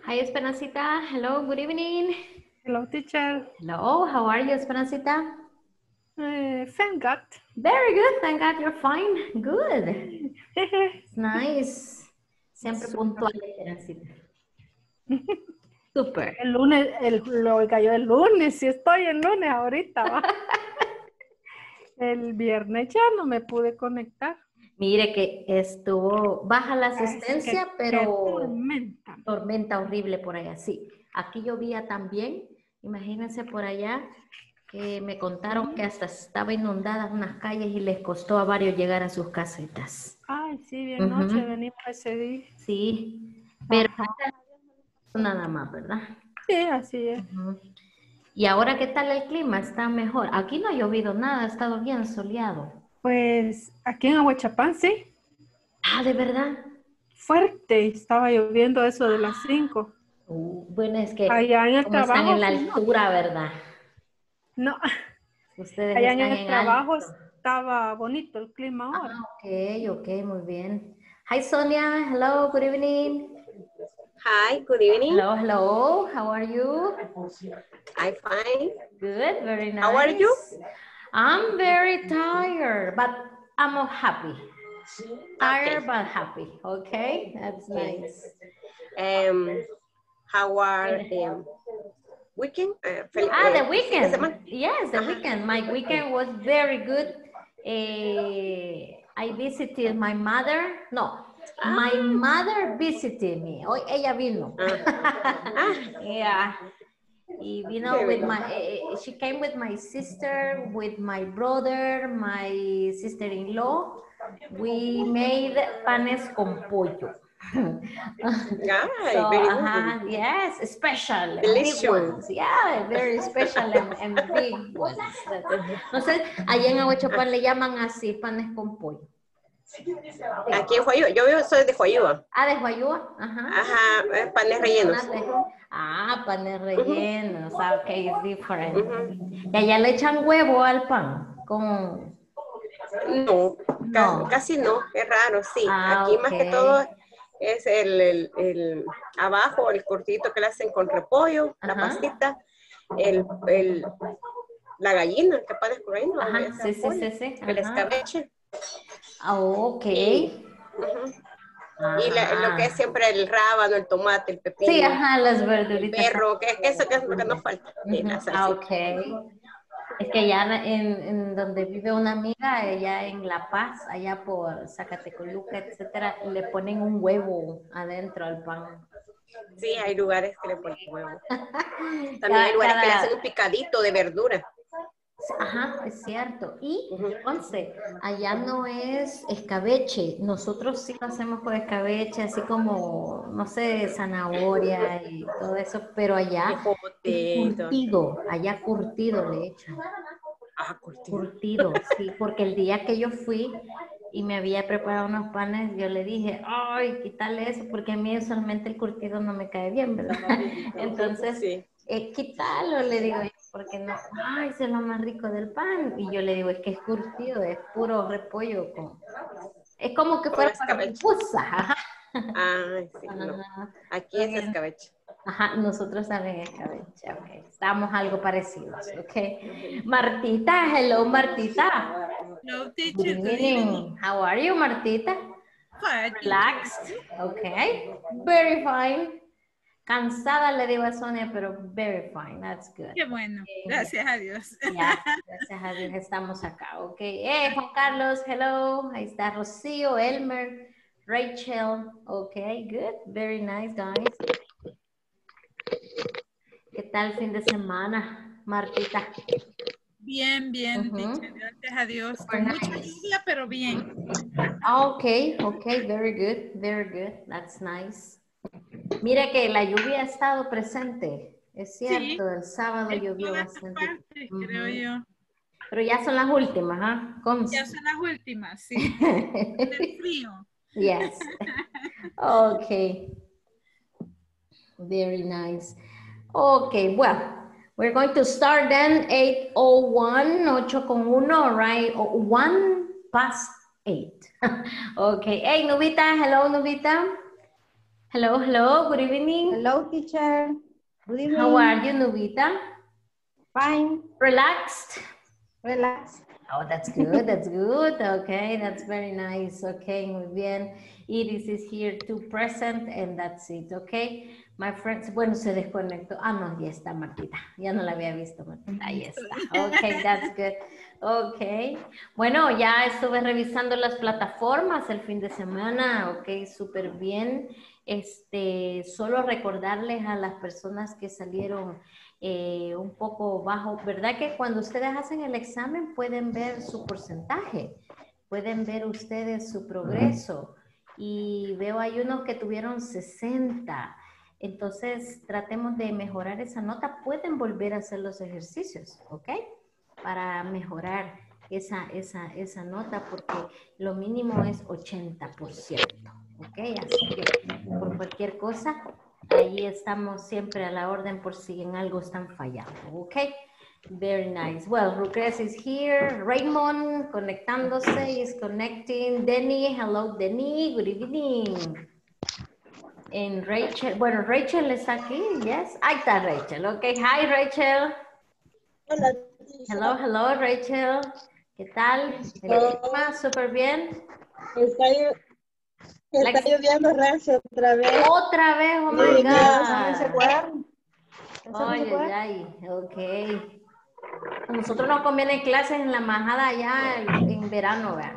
Hi, Esperancita. Hello, good evening. Hello, teacher. Hello, how are you, Esperancita? Thank God. Very good, thank God you're fine. Good. It's nice. Siempre puntual, Esperancita. Super. El lunes, lo cayó el lunes, sí estoy el lunes ahorita, va. El viernes ya no me pude conectar. Mire que estuvo baja la asistencia, pero tormenta. Tormenta horrible por allá, sí. Aquí llovía también, imagínense por allá, que me contaron que hasta estaba inundadas unas calles y les costó a varios llegar a sus casitas. Ay, sí, bien noche venimos ese día. Sí, pero Ajá. nada más, ¿verdad? Sí, así es. ¿Y ahora qué tal el clima? ¿Está mejor? Aquí no ha llovido nada, ha estado bien soleado. Pues aquí en Ahuachapán, sí, Ah, ¿de verdad? fuerte, estaba lloviendo eso de las 5. Bueno, es que Allá en el como están trabajo, en la sí, no. altura, ¿verdad? No, Ustedes allá en están el en trabajo alto. estaba bonito el clima ahora. Ah, ok, muy bien. Hi, Sonia. Hello, good evening. Hi, good evening. Hello. How are you? I'm fine. Good, very nice. How are you? I'm very tired, but I'm happy. Tired, Okay. but happy. Okay, that's nice. How are weekend? The Fin de weekend. semana. Yes, the weekend. My weekend was very good. I visited my mother. No, my mother visited me. Hoy ella vino. Yeah. Y vino with she came with my sister, with my brother, my sister-in-law. We made panes con pollo. So, very good. yes, special, Delicious. big ones. Yeah, very special and big ones. No sé, allá en Ahuachapán le llaman así, panes con pollo. Aquí en Huayúa, yo soy de Huayúa. Ah, de Huayúa, ajá. Ajá, panes rellenos. Ah, panes rellenos, ok, it's different. Y allá le echan huevo al pan, con... No, casi no, es raro, sí. Aquí más que todo es el abajo, el cortito que le hacen con repollo, la pastita, la gallina, que parece por ahí, ¿no? Ajá, sí. El escabeche. Ah, ok. Y lo que es siempre el rábano, el tomate, el pepino. Sí, ajá, las verduritas. El perro, que eso que es lo que nos falta. Ok. Es que allá en donde vive una amiga, allá en La Paz, allá por Zacatecoluca, etcétera, le ponen un huevo adentro al pan. Sí, hay lugares que le ponen huevo. También hay lugares que le hacen un picadito de verdura. Ajá, es cierto. Y, Once, allá no es escabeche. Nosotros sí lo hacemos con escabeche, así como, no sé, zanahoria y todo eso, pero allá es curtido. Allá curtido le echan. Ah, curtido. Curtido, sí, porque el día que yo fui y me había preparado unos panes, yo le dije, ay, quítale eso, porque a mí usualmente el curtido no me cae bien, ¿verdad? Entonces, quítalo, le digo yo, porque no, ay, es lo más rico del pan. Y yo le digo, es que es curtido, es puro repollo. Es como que fuera para pupusa. Ah, sí, no. Aquí es escabeche. Ajá, nosotros también escabeche, ok. Estamos algo parecidos, ok. Martita, hello, Martita. Hello, teacher. Good evening. How are you, Martita? Fine. Relaxed, ok. Very fine. Cansada le digo a Sonia, pero very fine, that's good. Qué bueno, gracias a Dios. Ya, gracias a Dios estamos acá, ok. Juan Carlos, hello. Ahí está Rocío, Elmer, Rachel, ok, good, very nice, guys. ¿Qué tal el fin de semana, Martita? Bien, teacher, gracias a Dios. Con mucha lluvia, pero bien. Ok, very good, that's nice. Mira que la lluvia ha estado presente, es cierto, el sábado llovió bastante. Creo yo. Pero ya son las últimas, ¿ah? Ya son las últimas, sí. El frío. Yes. Okay. Very nice. Okay, well, we're going to start then 8:01, 8:01, right? 1 past 8. Okay. Hey, Nubita. Hello, Nubita. Hello, hello, good evening. Hello, teacher. Good evening. How are you, Nubita? Fine. Relaxed? Relax. Oh, that's good, that's good. Okay, that's very nice. Okay, muy bien. Iris is here too present and that's it, okay? My friends, bueno, se desconectó. Ah, no, ya está Martita. Ya no la había visto, Martita. Ahí está. Okay, that's good. Okay. Bueno, ya estuve revisando las plataformas el fin de semana. Ok, súper bien. Solo recordarles a las personas que salieron un poco bajo, ¿verdad? Que cuando ustedes hacen el examen pueden ver su porcentaje, pueden ver ustedes su progreso. Y veo hay unos que tuvieron 60. Entonces, tratemos de mejorar esa nota. Pueden volver a hacer los ejercicios, ¿ok? Para mejorar esa nota, porque lo mínimo es 80%, ¿ok? Así que, por cualquier cosa, ahí estamos siempre a la orden por si en algo están fallando, ¿ok? Very nice. Well, Lucas is here. Raymond conectándose, is connecting. Denny, hello, Denny. Good evening. En Rachel, bueno, Rachel está aquí, yes. Ahí está Rachel, ok. Hi, Rachel. Hola. Hello, hello, Rachel. ¿Qué tal? Súper bien. Está lloviendo recio otra vez. Otra vez, oh my God. Oye, ay, ok. A nosotros nos conviene clases en la majada ya en verano, ¿verdad?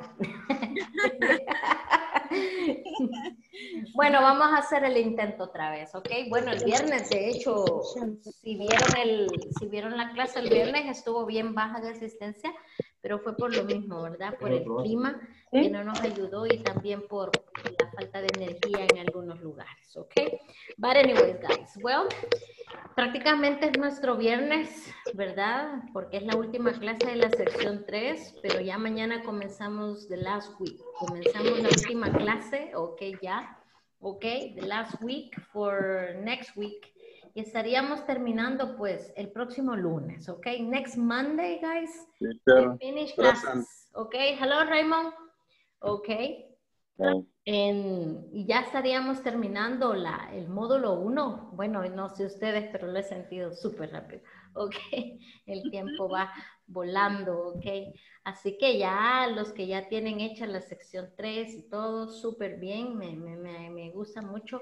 Bueno, vamos a hacer el intento otra vez, ¿ok? Bueno, el viernes, de hecho, si vieron la clase el viernes, estuvo bien baja de asistencia, pero fue por lo mismo, ¿verdad? Por el clima que no nos ayudó y también por la falta de energía en algunos lugares, ¿ok? But anyways, guys, well, prácticamente es nuestro viernes, ¿verdad? Porque es la última clase de la sección 3, pero ya mañana comenzamos the last week. Comenzamos la última clase, ok, ya. Ok, the last week for next week. Y estaríamos terminando, pues, el próximo lunes, ok? Next Monday, guys, we finish classes. Ok, hello, Raymond. Ok. Y ya estaríamos terminando el módulo 1. Bueno, no sé ustedes, pero lo he sentido súper rápido. Ok, el tiempo va volando, ok. Así que ya los que ya tienen hecha la sección 3 y todo, súper bien, me gusta mucho.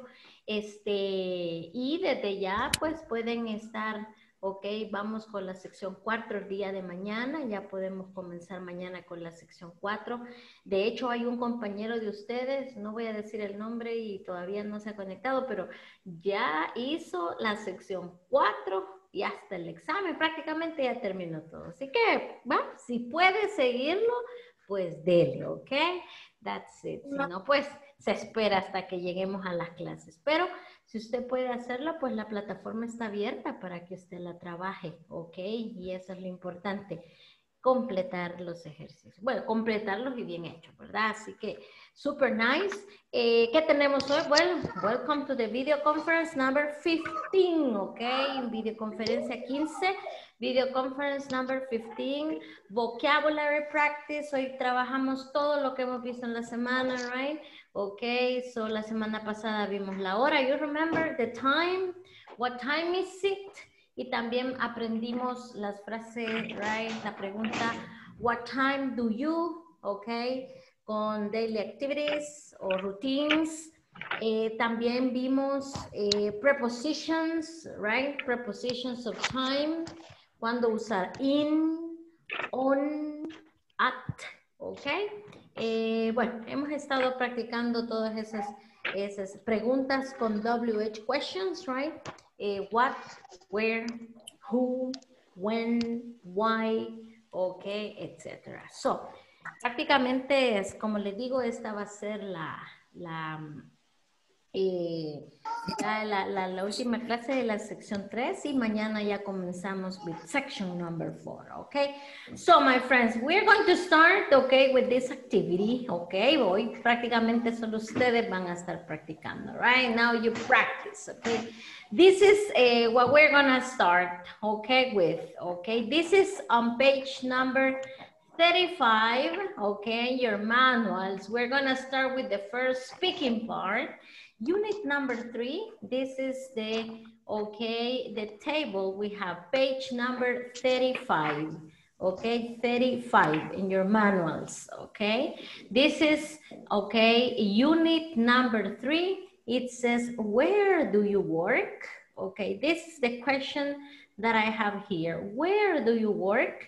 Y desde ya, pues pueden estar, ok, vamos con la sección 4 el día de mañana, ya podemos comenzar mañana con la sección 4. De hecho, hay un compañero de ustedes, no voy a decir el nombre y todavía no se ha conectado, pero ya hizo la sección 4 y hasta el examen prácticamente ya terminó todo. Así que, bueno, si puede seguirlo, pues dele, ¿ok? That's it. Si no, pues se espera hasta que lleguemos a las clases. Pero si usted puede hacerlo, pues la plataforma está abierta para que usted la trabaje, ¿ok? Y eso es lo importante, completar los ejercicios. Bueno, completarlos y bien hechos, ¿verdad? Así que, super nice. ¿Qué tenemos hoy? Well, welcome to the video conference number 15, ¿ok? Videoconferencia 15, video conference number 15, vocabulary practice. Hoy trabajamos todo lo que hemos visto en la semana, right? Ok, so la semana pasada vimos la hora. You remember the time? What time is it? Y también aprendimos las frases, right? La pregunta, what time do you? Ok, con daily activities o routines. También vimos prepositions, right? Prepositions of time. Cuando usar in, on, at, ok. Bueno, hemos estado practicando todas esas preguntas con WH questions, right? What, where, who, when, why, okay, etc. So, prácticamente es, como les digo, esta va a ser la última clase de la sección 3 y mañana ya comenzamos with section number 4, okay? So, my friends, we're going to start, okay, with this activity, okay? Hoy prácticamente solo ustedes van a estar practicando, right? Now you practice, okay? This is what we're gonna start, okay, with, okay? This is on page number 35, okay, your manuals. We're gonna start with the first speaking part. Unit number 3, this is the, okay, the table. We have page number 35, okay, 35 in your manuals, okay? This is, okay, unit number 3. It says, where do you work? Okay, this is the question that I have here. Where do you work?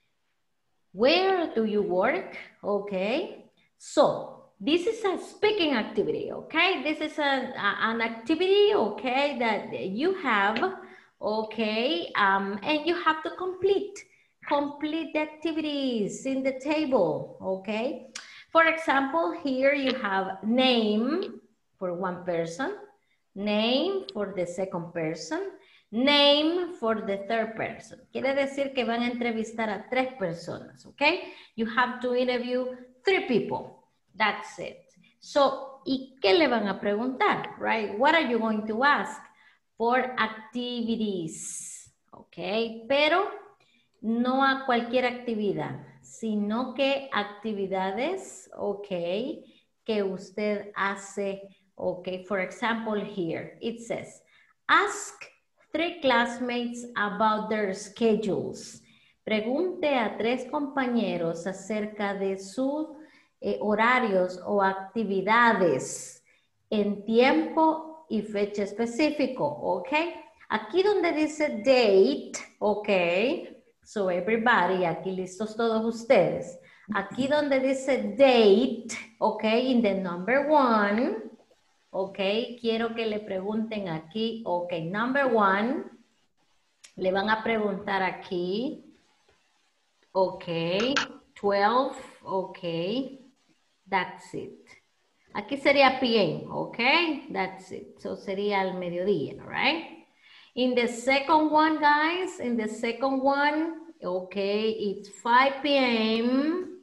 Where do you work? Okay, so this is a speaking activity, okay? This is an activity, okay, that you have, okay, and you have to complete the activities in the table, okay? For example, here you have name for one person, name for the second person, name for the third person. Quiere decir que van a entrevistar a 3 personas, okay? You have to interview 3 people. That's it. So, ¿y qué le van a preguntar, right? What are you going to ask? For activities, okay? Pero no a cualquier actividad, sino que actividades, okay, que usted hace, okay? For example, here, it says, ask 3 classmates about their schedules. Pregunte a 3 compañeros acerca de sus horarios o actividades en tiempo y fecha específico, ¿ok? Aquí donde dice date, ¿ok? So everybody, aquí listos todos ustedes. Aquí donde dice date, ¿ok? In the number 1, ¿ok? Quiero que le pregunten aquí, ¿ok? Number 1, le van a preguntar aquí, ¿ok? 12, ¿ok? That's it. Aquí sería PM, okay? That's it. So sería al mediodía, right? In the second one, guys, in the second one, okay, it's 5 p.m.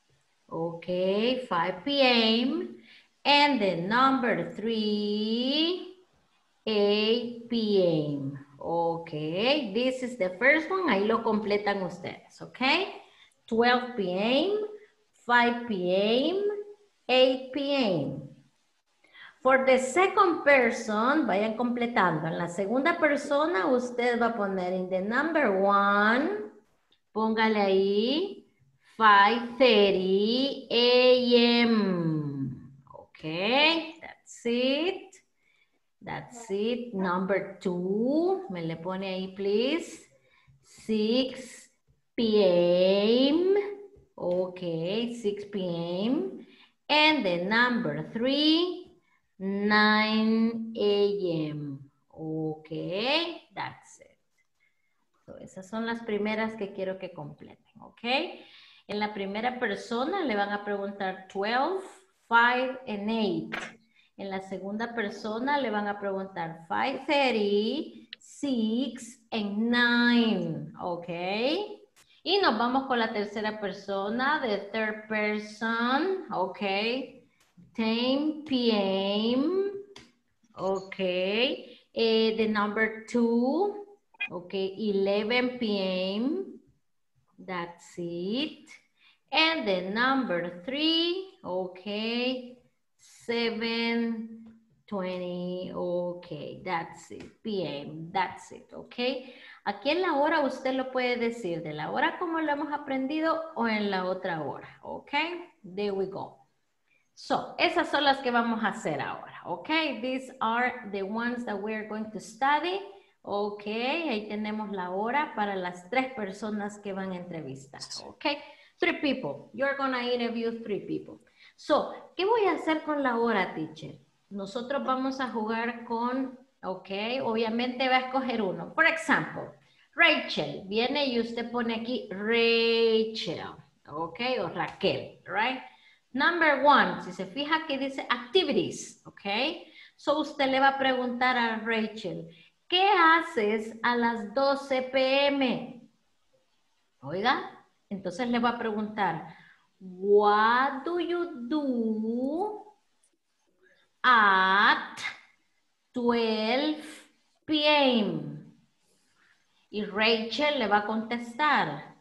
Okay, 5 p.m. And the number 3, 8 p.m. Okay, this is the first one. Ahí lo completan ustedes, okay? 12 p.m., 5 p.m., 8 p.m. For the second person, vayan completando. En la segunda persona, usted va a poner in the number 1, póngale ahí, 5:30 a.m. Okay, that's it. That's it. Number 2, me le pone ahí, please. 6 p.m. Okay, 6 p.m. And the number 3, 9 a.m. Okay, that's it. So, esas son las primeras que quiero que completen, okay? En la primera persona le van a preguntar 12, 5, and 8. En la segunda persona le van a preguntar 5:30, 6, and 9, okay? Y nos vamos con la tercera persona, the third person, okay. 10 p.m., okay. The number 2, okay, 11 p.m., that's it. And the number 3, okay, 7:20, okay, that's it, p.m., that's it, okay. Aquí en la hora usted lo puede decir de la hora como lo hemos aprendido o en la otra hora, ok. There we go. So, esas son las que vamos a hacer ahora, ok. These are the ones that we're going to study, ok. Ahí tenemos la hora para las 3 personas que van a entrevistar, ok. 3 people. You're going to interview 3 people. So, ¿qué voy a hacer con la hora, teacher? Nosotros vamos a jugar con, ok, obviamente va a escoger uno. Por ejemplo, Rachel, viene y usted pone aquí Rachel, ok, o Raquel, right? Number 1, si se fija que dice activities, ok. So usted le va a preguntar a Rachel, ¿qué haces a las 12 p.m.? Oiga, entonces le va a preguntar, what do you do at 12 p.m.? Y Rachel le va a contestar,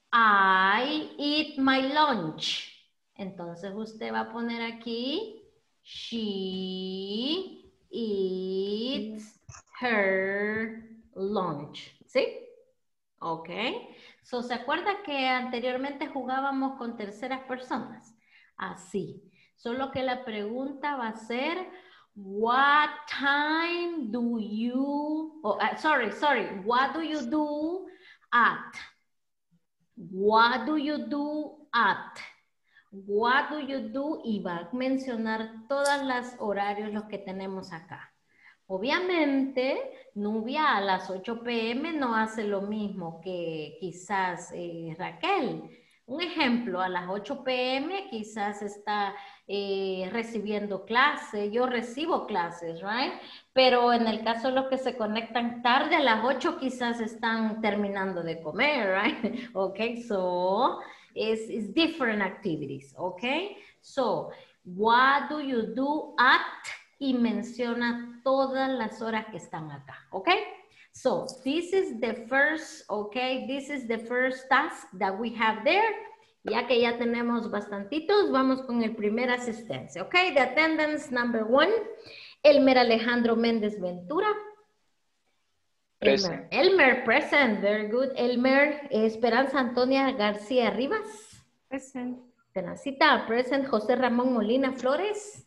I eat my lunch. Entonces usted va a poner aquí, She eats her lunch. ¿Sí? Ok. So, ¿se acuerda que anteriormente jugábamos con terceras personas? Así. Solo que la pregunta va a ser, what time do you, what do you do at? What do you do at? What do you do? Y va a mencionar todos los horarios los que tenemos acá. Obviamente, Nubia a las 8 p.m. no hace lo mismo que quizás Raquel. Un ejemplo, a las 8 p.m. quizás está recibiendo clase. Yo recibo clases, right? Pero en el caso de los que se conectan tarde, a las 8 quizás están terminando de comer, right? Okay, so it's different activities, okay? So, what do you do at? Y menciona todas las horas que están acá, ¿ok? So, this is the first, okay, this is the first task that we have there. Ya que ya tenemos bastantitos, vamos con el primer asistencia, ¿ok? The attendance number 1, Elmer Alejandro Méndez Ventura. Present. Elmer, present, very good. Elmer, Esperanza Antonia García Rivas. Present. Esperancita, present. José Ramón Molina Flores.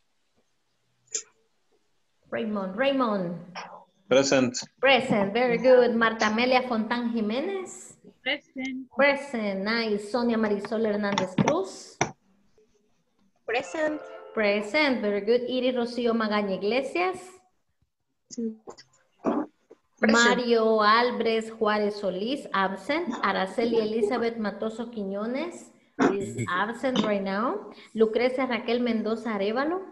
Raymond. Present. Present, very good. Marta Amelia Fontán Jiménez. Present. Nice. Sonia Marisol Hernández Cruz. Present. Present, very good. Iris Rocío Magaña Iglesias. Mario Álvarez Juárez Solís, absent. Araceli Elizabeth Matoso Quiñones is absent right now. Lucrecia Raquel Mendoza Arévalo.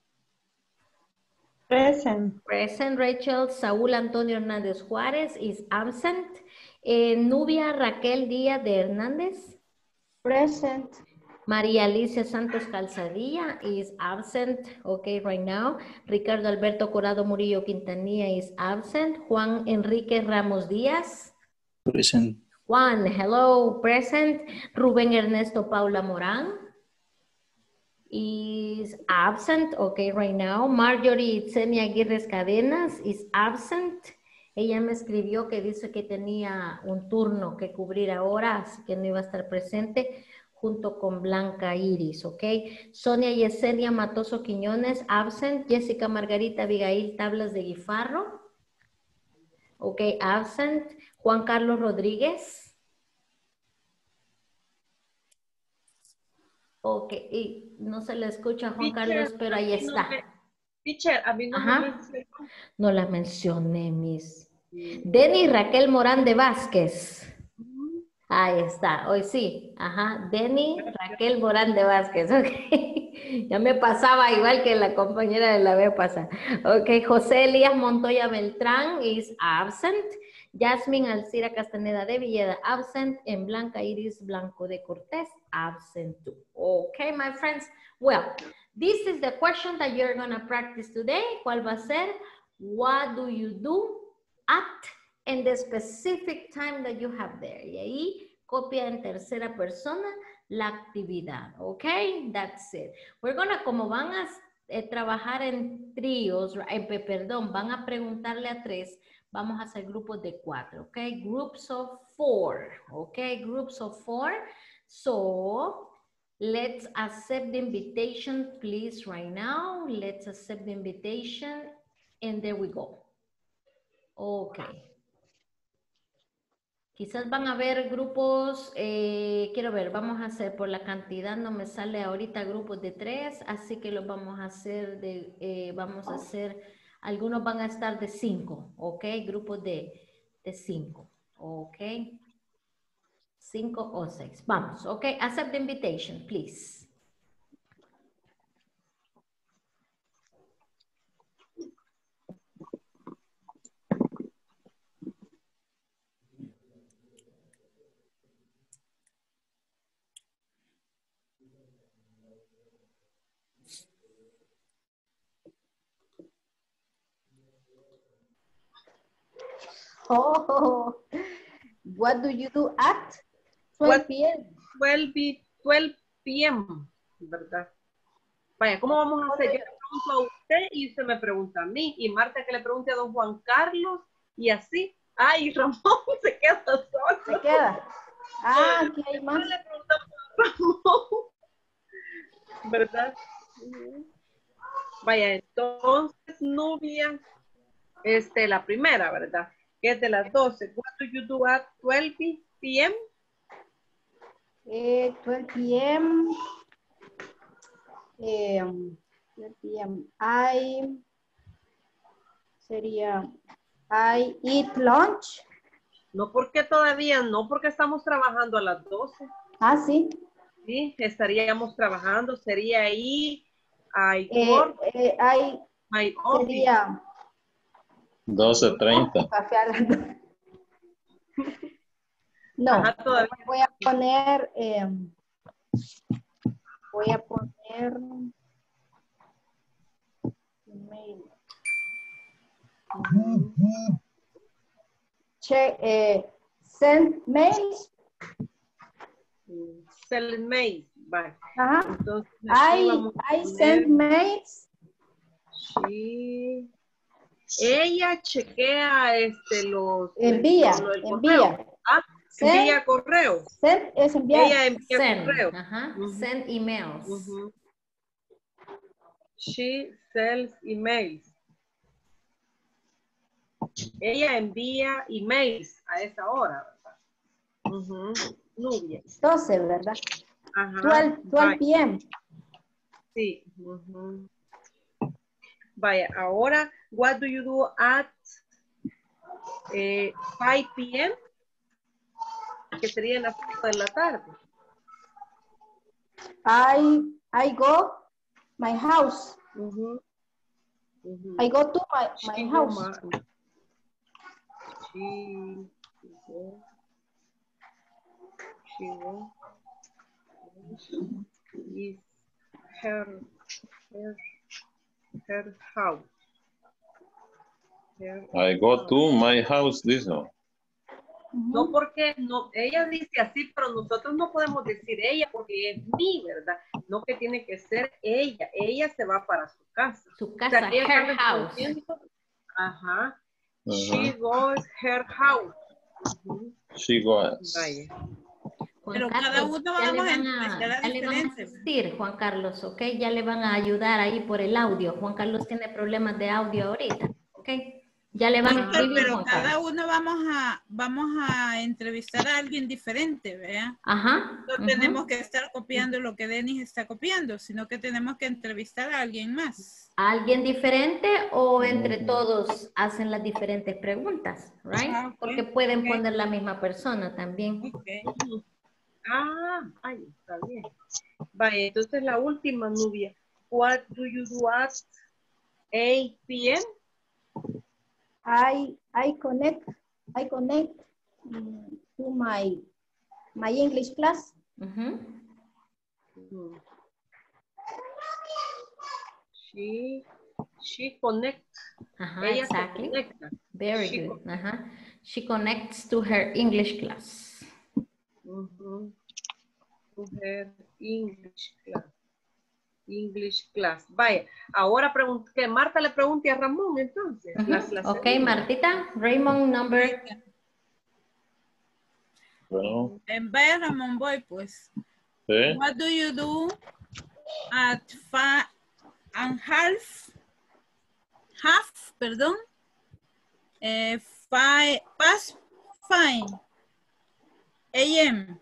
Present. Present. Rachel Saúl Antonio Hernández Juárez is absent. Nubia Raquel Díaz de Hernández. Present. María Alicia Santos Calzadilla is absent, okay, right now. Ricardo Alberto Corado Murillo Quintanilla is absent. Juan Enrique Ramos Díaz. Present. Juan, hello, present. Rubén Ernesto Paula Morán is absent, okay, right now. Marjorie Itzenia Aguirre Cadenas is absent. Ella me escribió que dice que tenía un turno que cubrir ahora, así que no iba a estar presente, junto con Blanca Iris, ok. Sonia Yesenia Matoso Quiñones, absent. Jessica Margarita Abigail Tablas de Guifarro, ok, absent. Juan Carlos Rodríguez. Ok, y no se le escucha a Juan Carlos, pero ahí está. Teacher, a mí no me mencionó. No la mencioné, Miss. Denny Raquel Morán de Vázquez. Ahí está, hoy sí. Ajá, Denny Raquel Morán de Vázquez. Ok, ya me pasaba igual que la compañera de la vez pasada. Ok, José Elías Montoya Beltrán is absent. Jasmine Alcira Castaneda de Villeda, absent. En Blanca Iris Blanco de Cortés, absent too. Okay, my friends. Well, this is the question that you're going to practice today. ¿Cuál va a ser? What do you do at and the specific time that you have there? Y ahí copia en tercera persona la actividad. Okay, that's it. We're going to, como van a trabajar en tríos, perdón, van a preguntarle a 3, vamos a hacer grupos de 4, okay? Groups of 4, okay? Groups of 4. So, let's accept the invitation, please, right now. Let's accept the invitation, and there we go. Okay. Quizás van a ver grupos, quiero ver, vamos a hacer por la cantidad, no me sale ahorita grupos de 3, así que los vamos a hacer algunos van a estar de 5, ok, grupos de 5, ok, 5 o 6, vamos, ok, accept the invitation, please. Oh, what do you do at 12 p.m.? 12 p.m., ¿verdad? Vaya, ¿cómo vamos a hacer? Yo le pregunto a usted y usted me pregunta a mí. Y Marta que le pregunte a don Juan Carlos y así. Ay, Ramón se queda solo. Se queda. Ah, aquí hay más. Le preguntamos a Ramón. ¿Verdad? Vaya, entonces, Nubia, la primera, ¿verdad? Que es de las 12. What do you do at 12 p.m.? 12 p.m. 12 p.m. I eat lunch. No, porque todavía no, porque estamos trabajando a las 12. Ah, sí. Sí, estaríamos trabajando, sería ahí, work, my office. Sería 12:30. café a las 12. No, Ajá, todavía. voy a poner, email. Send mails. Send mails, vale. Ajá. Entonces, I send mails. Sí. Ella chequea los Envía. Ah, envía correo. Send es enviar. Ella envía correo. Ajá. Send emails. She sells emails. Ella envía emails a esa hora, ¿verdad? Nubia. 12, ¿verdad? Ajá. 12 p.m. Sí. Vaya, ahora, what do you do at 5 p.m.? Que sería en las 5 de la tarde. I go my house. I go to my house. Is her house. I go to my house, dice. No, porque no, ella dice así, pero nosotros no podemos decir ella porque es mi, ¿verdad? No, que tiene que ser ella. Ella se va para su casa. Su casa, her house. Ajá. She goes her house. She goes. Vaya. Pero cada uno vamos a entrevistar a diferente. Juan Carlos, ¿ok? Ya le van a ayudar ahí por el audio. Juan Carlos tiene problemas de audio ahorita, ¿ok? Ya le van a escribir, pero Juan cada Carlos. uno vamos a entrevistar a alguien diferente, ¿vea? Ajá. No tenemos que estar copiando lo que Denis está copiando, sino que tenemos que entrevistar a alguien más. ¿A alguien diferente o entre todos hacen las diferentes preguntas, right? Ah, okay. Porque pueden poner la misma persona también. Okay. Ay, está bien. Vaya, entonces la última, Nubia. What do you do at 8 p.m.? I connect to my English class. She connects. Ella exactly. se conecta. Very good. She connects to her English class. To her English class. Vaya, ahora que Marta le pregunte a Ramón entonces. Ok, Martita, Raymond number. Bueno. Vaya, Ramón, voy pues. ¿Sí? What do you do at 5:30? Pardon. 5 a.m.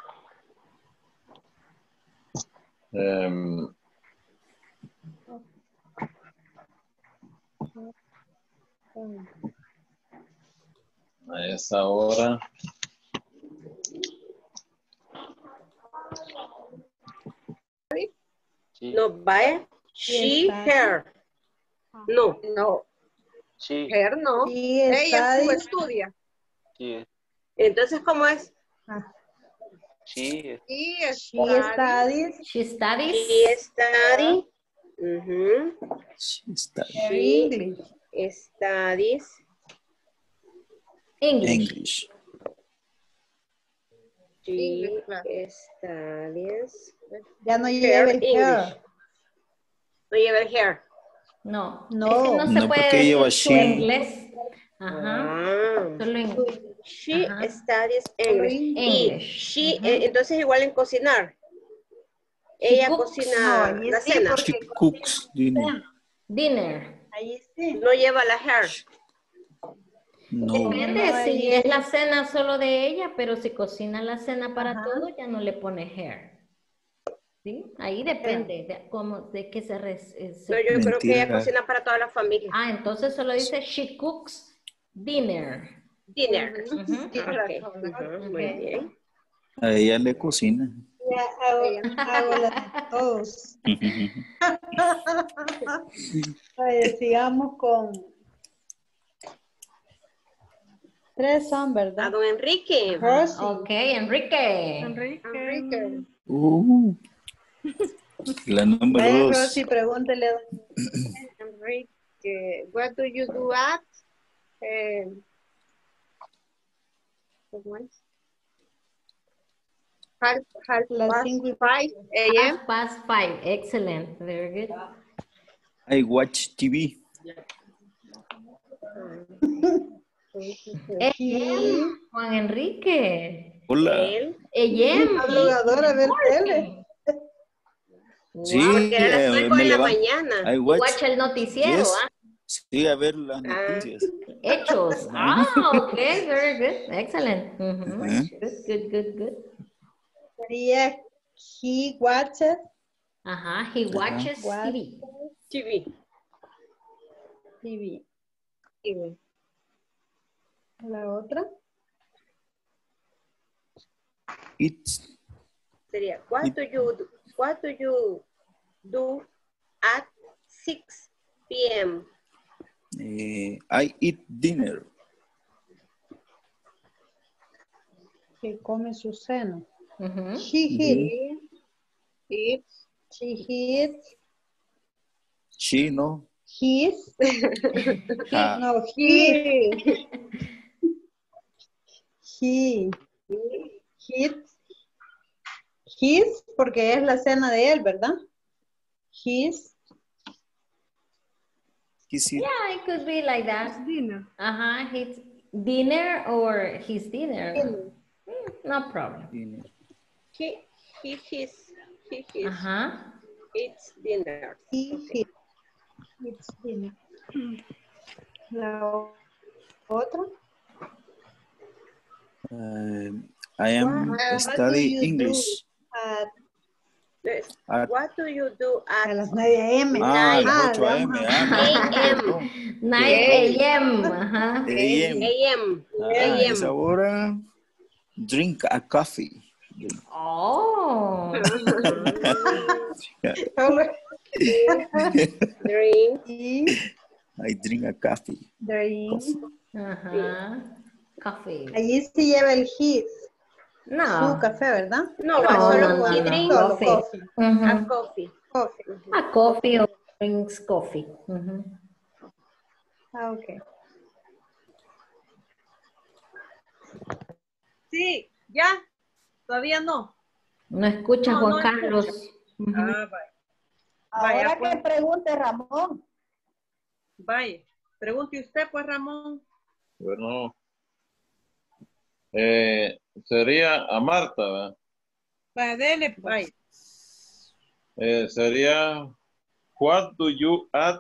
A esa hora. No, vaya. She, her. No. Sí. Her no. Ella estudia. Sí. Entonces, ¿cómo es? Sí. She studies. She studies. She studies. She studies. She studies. English. She studies. Ya no lleva el her. No lleva el hair. No, No. es que no se No, puede porque decir lleva su she. inglés. Ajá. Solo en She Ajá. studies English. Y English. she, Ujú. entonces igual en cocinar. She Ella cooks. cocina allí la sí, cena. porque She cooks dinner. Dinner. allí sí. No lleva la hair. No. Depende No, si ahí es sí. la cena solo de ella, pero si cocina la cena para Ajá. todos, ya no le pone hair. ¿Sí? Ahí depende de cómo, de qué No, yo creo que ella Mentira. cocina para toda la familia. Ah, entonces solo dice she cooks dinner. Dinner. Ujú. Ok. Ujú, muy bien. A ella le cocina. Ya hago la de todos. Vaya, sigamos con 3 son, A ¿verdad? don Enrique. Rosy. Ok, Enrique. Enrique. La número Vaya, 2. Rosy, pregúntele a don Enrique, what do you do at? Half las past 5:00. 5 a.m. 5:30. Excellent. Very good. I watch TV. Juan Enrique. Hola. Él. Madrugador a ver tele. Sí, Porque era las 5 me de la levanto. mañana. I watch. Watch el noticiero, Yes. ¿ah? Sí, a ver las noticias. Hechos. Ah, okay, very good. Excellent. Mhm. Ajá. Good. Sería he watches. Ajá, he watches Watch. TV. TV. TV. TV. La otra. It's Sería, what do you do at 6 p.m.? I eat dinner. Que come su seno. Mhm. She eats. She eats. She, no. His. Ah, No, he. He. His, porque es la cena de él, ¿verdad? His. is it? Yeah, it could be like that. Dinner. Ajá, his dinner or his dinner. No problem. Dinner. He Ajá. eats dinner. He eats dinner. La otra. I am What study do you English. What do you do A at las 9 a.m. Ah, Nine. las 8 a.m. A.m. 9 a.m. Ajá. A.M. a.m. Esa hora, drink a coffee. Oh. Drink. I drink a coffee. Drink. Ajá. Coffee. Allí sí lleva el his. No. Su café, ¿verdad? No, va solo he drinks Solo Coffee. coffee. a coffee. A coffee or drinks coffee. Ujú. Ah, ok. Sí, ya. Todavía no. No escucha No, Juan no Carlos. Ujú. Ah, vaya. Ahora Vaya, que pues. pregunte Ramón. Vaya. Pregunte usted, pues, Ramón. Bueno, sería a Marta, ¿verdad? Va, dele, Vaya. pues. Sería what do you at?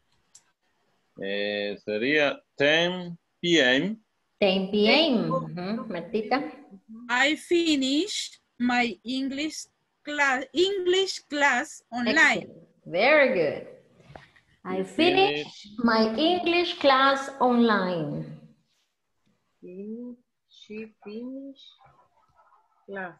Sería 10 p.m. 10 p.m. Ujú, Martita. I finished my English class online. Excellent. Very good. I finished my English class online. She finished class.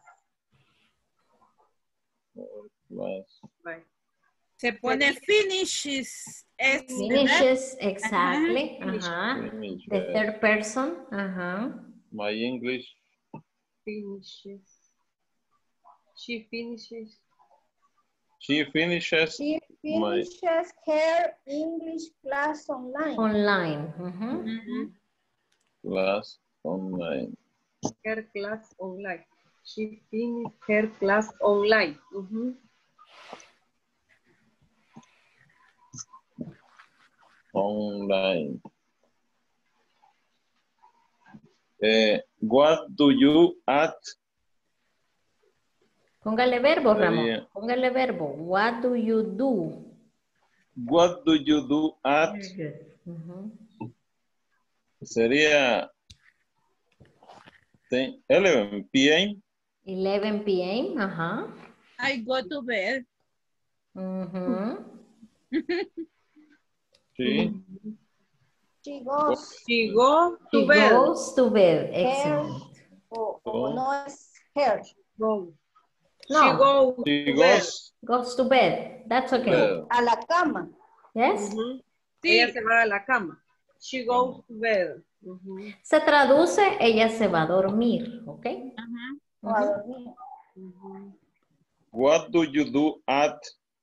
Vaya. Se pone finishes. Finishes, exactly. Ajá. Ajá. The third person. Ajá. My English. Finishes. She finishes. She finishes. She finishes her English class online. Online. Ujú. Class online. Her class online. She finished her class online. online. What do you at? Póngale verbo, Ramón. Póngale verbo. What do you do? What do you do at? Sería 11 p.m. 11 p.m. Ajá. I go to bed. Sí. She goes. She goes to She bed. goes to bed. Excellent. O no es her. Go. No. She goes. Goes to bed. That's okay. Bed. A la cama. Yes. Sí. Ella se va a la cama. She goes to bed. Se traduce, ella se va a dormir, ¿ok? O a dormir. What do you do at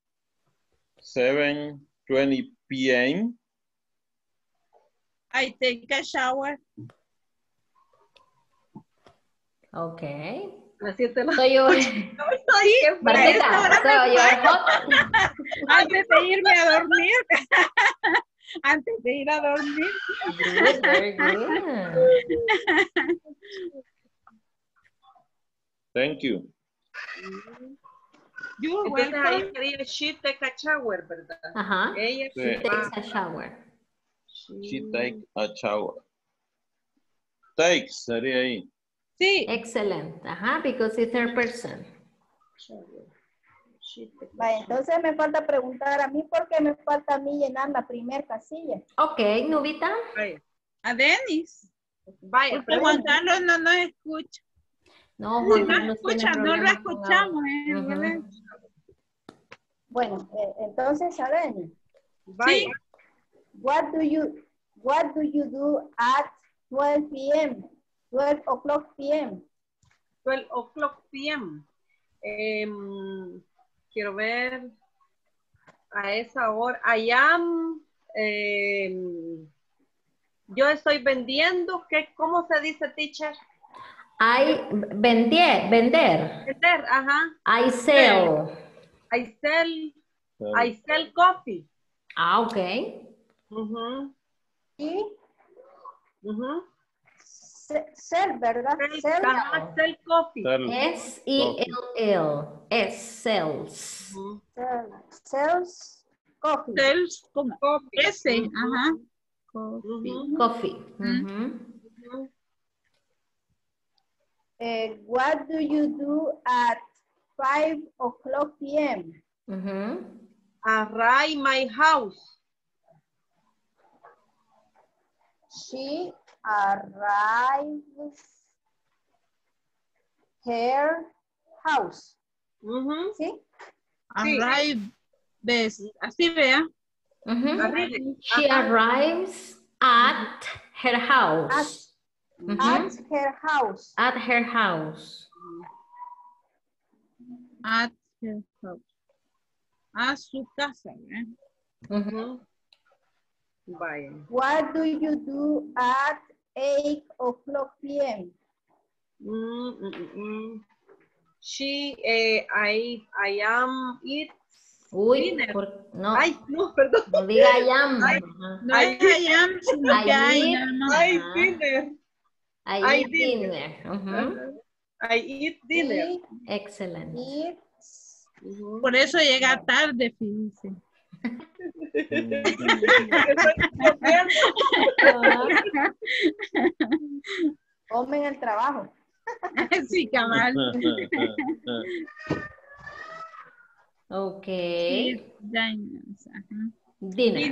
7:20 p.m.? I take a shower. Okay. So you, Martita, so you're hot. Antes de irme a dormir. Antes de ir a dormir. Good, very good. Thank you. You're Entonces welcome. ahí sería she take a shower, ¿verdad? Ajá. Ella Sí. She takes a shower. She take a shower. Takes sería ahí. Sí. Excellent. Ajá, because it's third person. Vaya, entonces me falta preguntar a mí porque me falta a mí llenar la primera casilla. Ok, Nubita. A Denis. Vaya, Porque Juan Carlos no nos escucha. No, Si Juan no Carlos tiene escucha, no lo problemas con escuchamos. audio. Bueno, entonces, a ver. Vaya. What do you do at 12 p.m.? 12 o'clock p.m. 12 o'clock p.m. Quiero ver a esa hora. I am, yo estoy vendiendo. ¿Cómo se dice, teacher? Vender. Vender, ajá. I sell. I sell coffee. Ah, ok. Y sell, ¿verdad? Sell coffee. S-E-L-L. Sells. Sells coffee. Sells, ¿cómo? Coffee. Ese, ajá. Coffee. What do you do at 5 o'clock p.m.? Array my house. She arrives her house. ¿Sí? Arrive. Así vea. She arrives at her house. At her house. At her house. At her house. A su casa. Vaya. What do you do at 8 o'clock p.m.? I am eat Uy, dinner. No. Ay, no, perdón. No diga I am. No es I am, sino que I am. I dinner. I eat dinner. I eat dinner. Excellent. Por eso llega tarde, fíjense. Come en el trabajo. Sí, cabal. Ok. Dinner.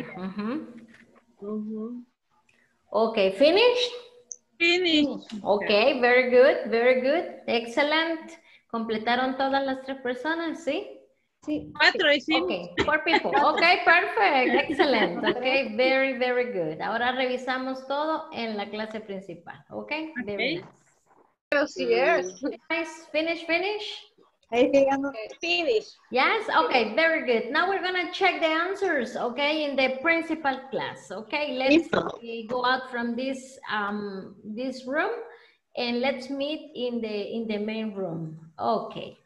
Okay, finished? Finished. Okay, very good, very good. Excellent. ¿Completaron todas las 3 personas? ¿Sí? Sí. 4 y 5. Okay, 4 people. Okay, perfect. Excellent. Okay, very, very good. Ahora revisamos todo en la clase principal. Okay, very nice. Nice. Finish. Finish. Yes, okay, very good. Now we're gonna check the answers, okay, in the principal class. Okay, let's go out from this this room and let's meet in the main room. Okay.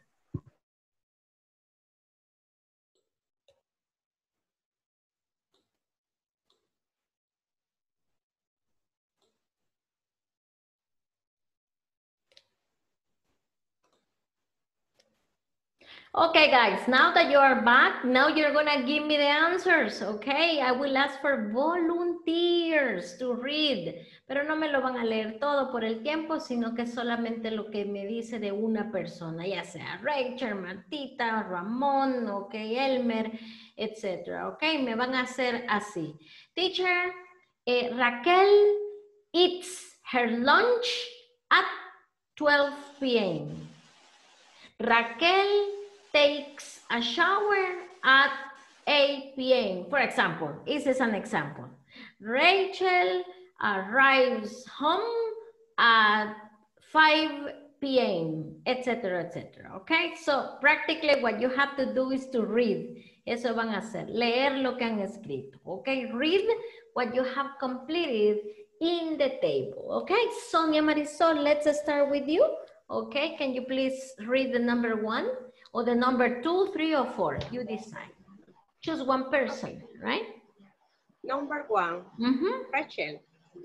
Okay, guys, now that you are back, now you're gonna give me the answers, okay? I will ask for volunteers to read, pero no me lo van a leer todo por el tiempo, sino que solamente lo que me dice de una persona, ya sea Rachel, Martita, Ramón, okay, Elmer, etcétera, okay? Me van a hacer así. Teacher, Raquel eats her lunch at 12 p.m. Raquel takes a shower at 8 p.m. For example, this is an example. Rachel arrives home at 5 p.m., etc., etc. Okay, so practically what you have to do is to read. Eso van a hacer, leer lo que han escrito. Okay, read what you have completed in the table. Okay, Sonia Marisol, let's start with you. Okay, can you please read the number 1 or the number 2, 3, or 4? You decide. Choose one person, right? Number 1, Rachel.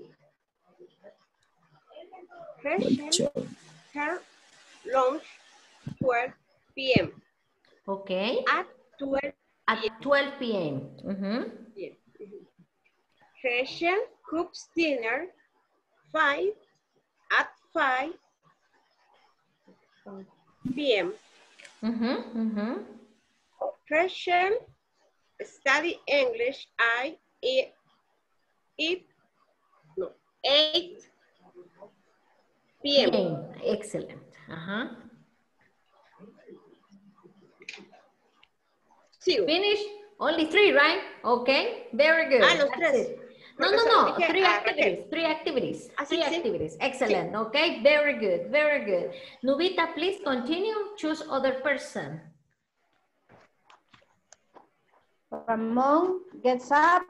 Rachel, her lunch 12 p.m. Okay. At 12 At 12 p.m. Yeah. Rachel cooks dinner at 5 p.m. Rachel study English at 8 p.m. Excellent. Finish? Only 3, right? Okay, very good. Los 3. No, 3 activities. 3 activities. 3 activities. Excellent. Okay, very good. Very good. Nubita, please continue. Choose other person. Ramon gets up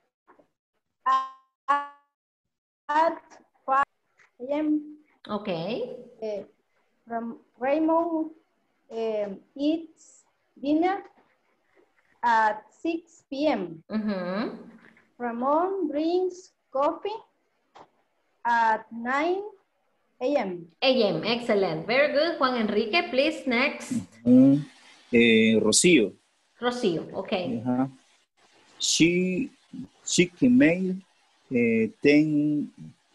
at 5 a.m. Okay. Raymond eats dinner at 6 p.m. Ramon drinks coffee at 9 a.m. Excellent. Very good. Juan Enrique, please, next. Rocío. Rocío, okay. She can make 10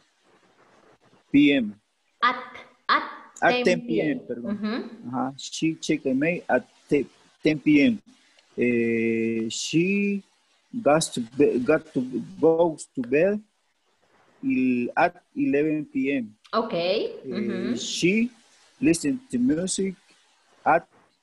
p.m. At 10 p.m. Perdón. She can make at 10 p.m. She got to go to bed at 11 p.m. Okay. She listens to music at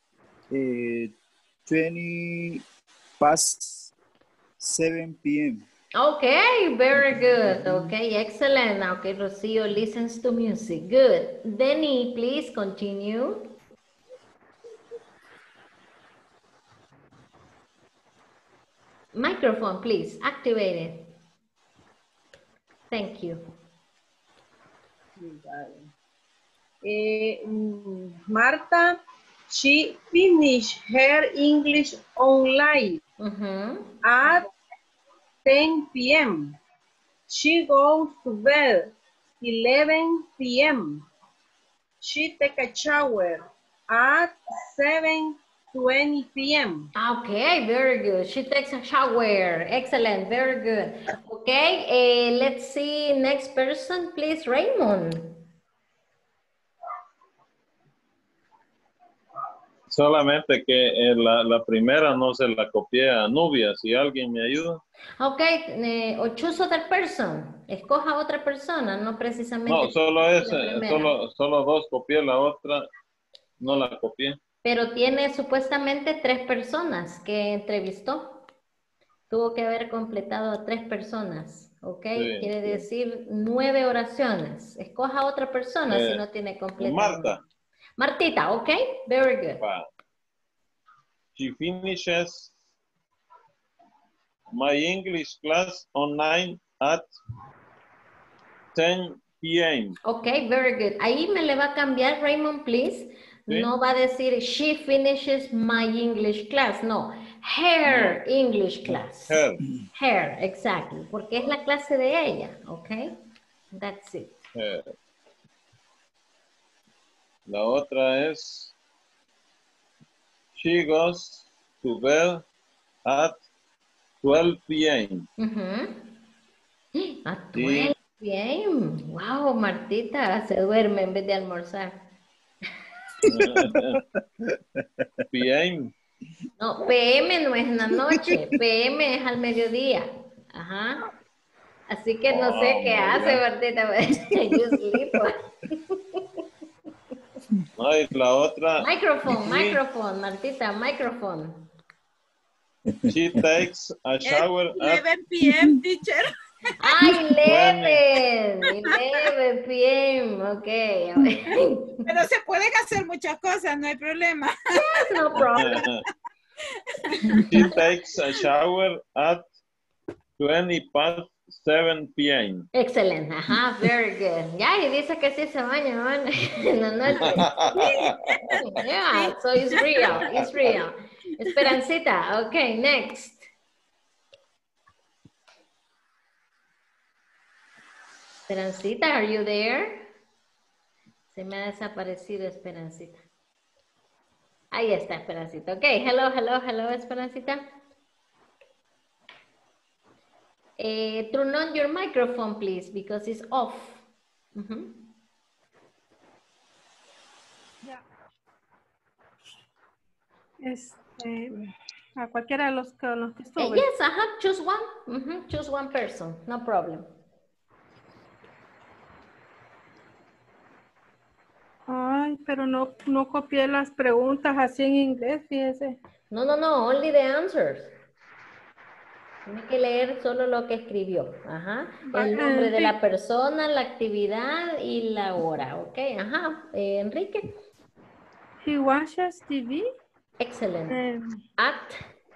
20 past 7 p.m. Okay, very good. Okay, excellent. Okay, Rocio listens to music. Good. Denny, please continue. Microphone, please. Activate it. Thank you. Marta, she finished her English online at 10 p.m. She goes to bed 11 p.m. She takes a shower at 7:20 p.m. Okay, very good. She takes a shower. Excellent, very good. Okay, let's see next person, please, Raymond. Solamente que la primera no se la copié a Nubia, si alguien me ayuda. Okay, o choose other person. Escoja otra persona, no precisamente. No, solo solo 2 copié, la otra no la copié. Pero tiene supuestamente 3 personas que entrevistó. Tuvo que haber completado a 3 personas, ¿ok? Sí, quiere decir 9 oraciones. Escoja otra persona si no tiene completado. Marta. Martita, ¿ok? Very good. Wow. She finishes my English class online at 10 p.m. Ok, very good. Ahí me le va a cambiar, Raymond, please. ¿Sí? No va a decir, she finishes my English class. No, her English class. Her, exactly. Porque es la clase de ella, ok? That's it. La otra es, She goes to bed at 12 p.m. At 12 p.m. Wow, Martita se duerme en vez de almorzar. PM. No, PM no es en la noche, PM es al mediodía. Ajá. Así que no sé qué hace, Martita. You sleep. No, y la otra. Microphone, Martita, microphone. She takes a shower at 11 p.m., teacher. 11 p.m. Ok. Pero se pueden hacer muchas cosas, no hay problema. Yes, no problem. She takes a shower at 7 p.m. Excellent, ajá, very good. Ya, y dice que sí se baña, ¿no? En la noche. Yeah, so it's real. Esperancita, okay, next. Esperancita, are you there? Se me ha desaparecido Esperancita. Ahí está Esperancita. Okay, hello, Esperancita. Turn on your microphone, please, because it's off. Ya. A cualquiera de los que estuve. Yes, choose one. Choose one person, no problem. Ay, pero no copié las preguntas así en inglés, fíjese. No, only the answers. Tiene que leer solo lo que escribió. Ajá. El nombre de la persona, la actividad y la hora. Ok, ajá. Enrique. He watches TV. Excellent. At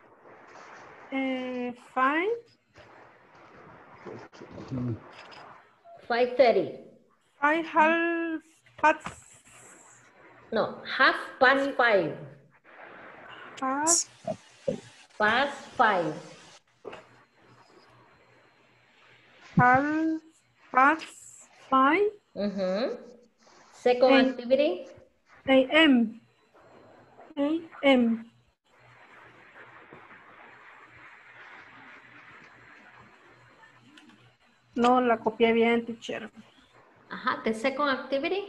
5:30. Half past 5. Past 5. Half past 5. Second activity. AM. No, la copié bien, teacher. Ajá, the second activity.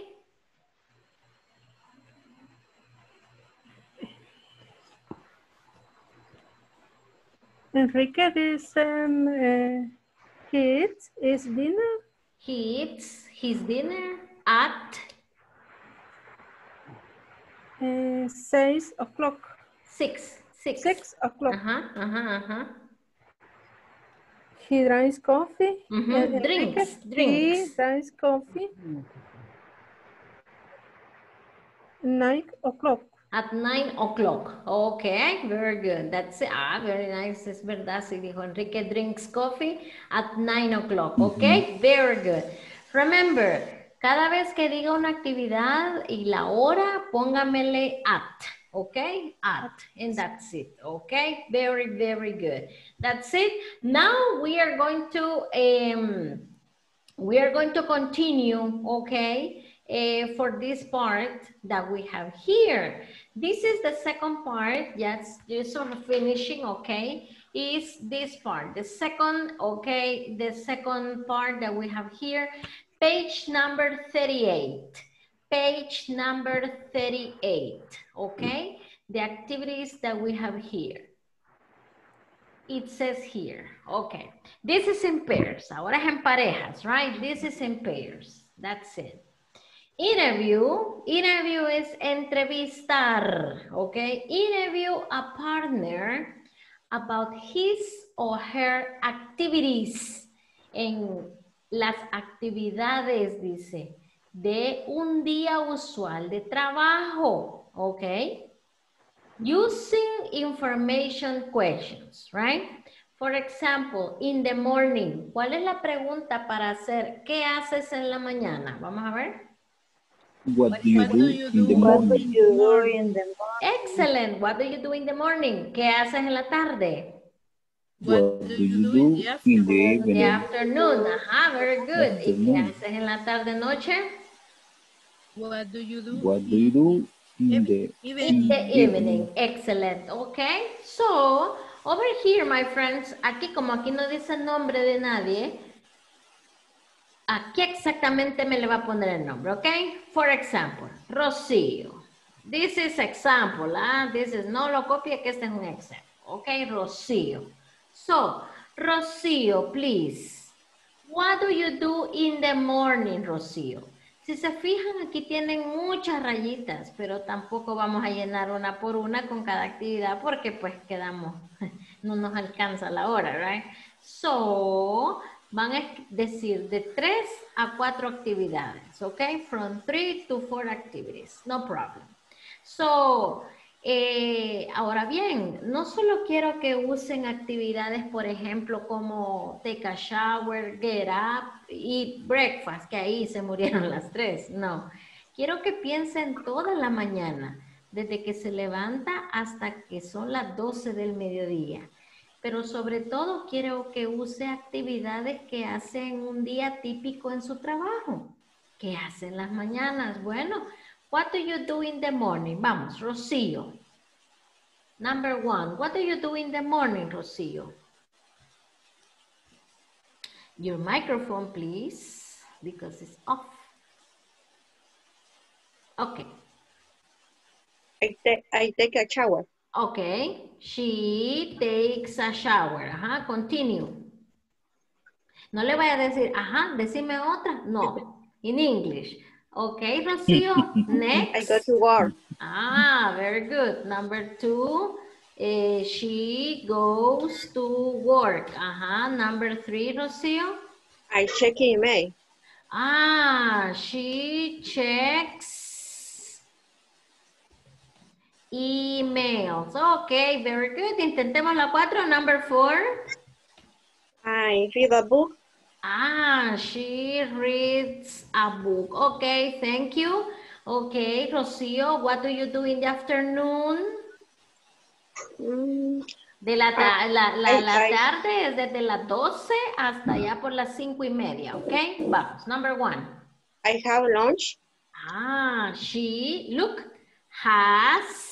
Enrique dice, he eats his dinner. He eats his dinner at 6 o'clock. 6 o'clock. Ajá. He drinks coffee. Drinks. He drinks coffee. 9 o'clock. At 9 o'clock. Okay, very good. That's it. Very nice. Es verdad, sí dijo Enrique drinks coffee at 9 o'clock. Okay, very good. Remember, cada vez que diga una actividad y la hora, póngamele at. Okay, at. And that's it. Okay, very, very good. That's it. Now we are going to continue, okay, for this part that we have here. This is the second part, yes, just sort of finishing, okay, is this part. The second, okay, the second part that we have here, page number 38. Page number 38, okay? The activities that we have here. It says here, okay. This is in pairs, ahora es en parejas, right? This is in pairs, that's it. Interview is entrevistar, okay? Interview a partner about his or her activities. En las actividades, dice, de un día usual de trabajo, okay? Using information questions, right? For example, in the morning. ¿Cuál es la pregunta para hacer? ¿Qué haces en la mañana? Vamos a ver. What do you do in the morning? Excellent. What do you do in the morning? ¿Qué haces en la tarde? What do you do in the evening? In the afternoon. Ajá, very good. ¿Y qué haces en la tarde noche? What do you do? What do you do In the evening. Excellent. Okay. So, over here, my friends, aquí como aquí no dice el nombre de nadie, aquí exactamente me le va a poner el nombre, ¿ok? For example, Rocío. This is example, This is, no lo copie, que este es un example, ¿ok? Rocío. So, Rocío, please. What do you do in the morning, Rocío? Si se fijan, aquí tienen muchas rayitas, pero tampoco vamos a llenar una por una con cada actividad porque pues quedamos, no nos alcanza la hora, right? So, van a decir de 3 a 4 actividades, ¿ok? From 3 to 4 activities, no problem. So, ahora bien, no solo quiero que usen actividades, por ejemplo, como take a shower, get up, eat breakfast, que ahí se murieron las 3, no. Quiero que piensen toda la mañana, desde que se levanta hasta que son las 12 del mediodía. Pero sobre todo quiero que use actividades que hacen un día típico en su trabajo. ¿Qué hacen las mañanas? Bueno, what do you do in the morning? Vamos, Rocío. Number 1, what do you do in the morning, Rocío? Your microphone, please, because it's off. Okay. I take a shower. Okay, she takes a shower. Ajá, continue. No le vaya a decir, ajá, decime otra. No, in English. Okay, Rocío, next. I go to work. Ah, very good. Number 2, she goes to work. Ajá, number 3, Rocío. I check email. Ah, she checks emails. Okay, very good. Intentemos la 4. Number 4. I read a book. Ah, she reads a book. Okay, thank you. Okay, Rocío, what do you do in the afternoon? De la tarde es desde las 12 hasta allá por las 5:30, okay? Vamos, number 1. I have lunch. Ah, she, look, has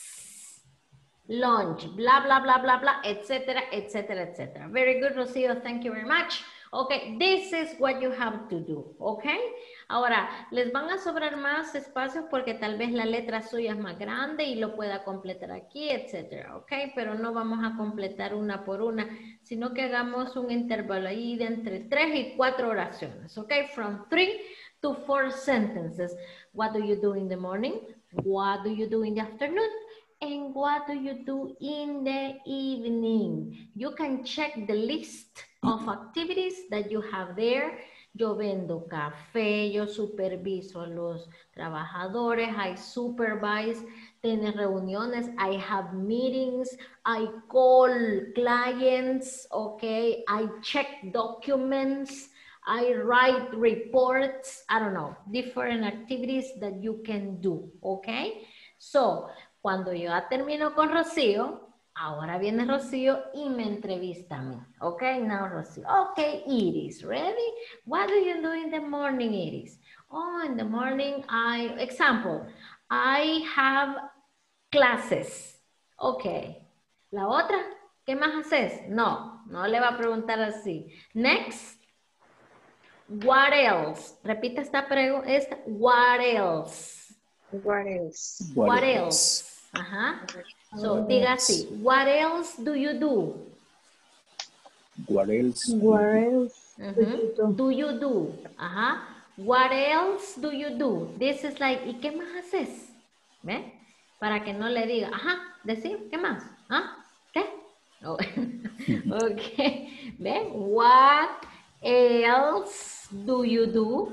lunch, blah, blah, blah, blah, blah, etcétera, etcétera, etcétera. Very good, Rocío. Thank you very much. Okay, this is what you have to do, okay? Ahora, les van a sobrar más espacios porque tal vez la letra suya es más grande y lo pueda completar aquí, etcétera, okay? Pero no vamos a completar una por una, sino que hagamos un intervalo ahí de entre 3 y 4 oraciones, okay? From 3 to 4 sentences. What do you do in the morning? What do you do in the afternoon? And what do you do in the evening? You can check the list of activities that you have there. Yo vendo café, yo superviso a los trabajadores, I supervise, tengo reuniones, I have meetings, I call clients, okay, I check documents, I write reports, I don't know, different activities that you can do, okay? So, cuando yo ya termino con Rocío, ahora viene Rocío y me entrevista a mí. Okay, now Rocío. Okay, Iris, ready? What do you do in the morning, Iris? Oh, in the morning, example, I have classes. Okay. La otra, ¿qué más haces? No le va a preguntar así. Next, what else? Repita esta pregunta. What else? What else? What else? Ajá. So, diga así. What else do you do? What else? What else do you do? Ajá. What else do you do? This is like, ¿y qué más haces? ¿Ve? Para que no le diga, ajá, decir, ¿qué más? ¿Ah? ¿Qué? Oh. Ok. ¿Ve? What else do you do?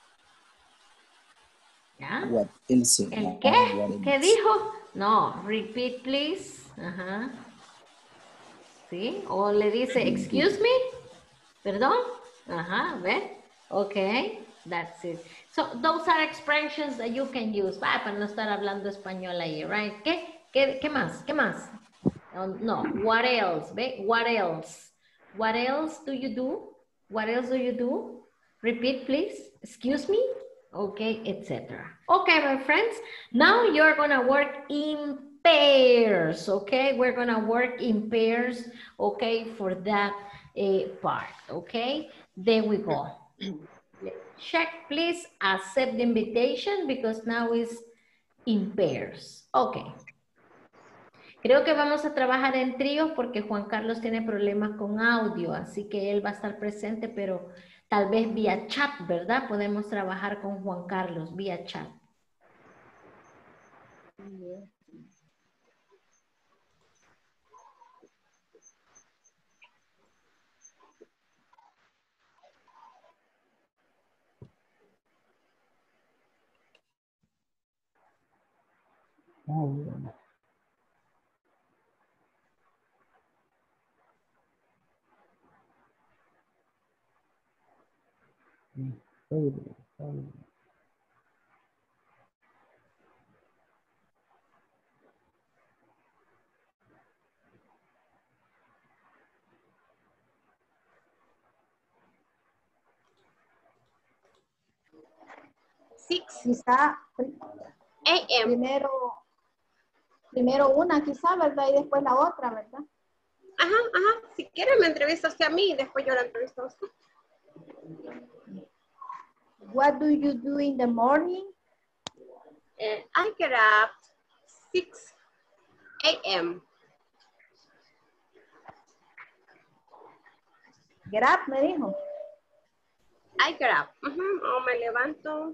¿Ya? What else? ¿El qué? ¿Qué dijo? No, repeat please. Ajá. ¿Sí? O le dice, excuse me. ¿Perdón? Ajá, ¿ve? Okay, that's it. So, those are expressions that you can use. Para no estar hablando español ahí, right? ¿Qué más? ¿Qué más? No, what else? ¿Ve? What else? What else do you do? What else do you do? Repeat, please. Excuse me. okay, etc. Okay, my friends, now you're gonna work in pairs, okay? We're gonna work in pairs, okay, for that part, okay? There we go. Check, please accept the invitation because now it's in pairs. Okay. Creo que vamos a trabajar en tríos porque Juan Carlos tiene problemas con audio, así que él va a estar presente, pero tal vez vía chat, ¿verdad? Podemos trabajar con Juan Carlos vía chat. Quizá primero una quizá, ¿verdad? Y después la otra, ¿verdad? Ajá, ajá. Si quiere me entrevista usted a mí y después yo la entrevisto a usted. What do you do in the morning? I get up 6 a.m. Get up, me dijo. I get up. O me levanto.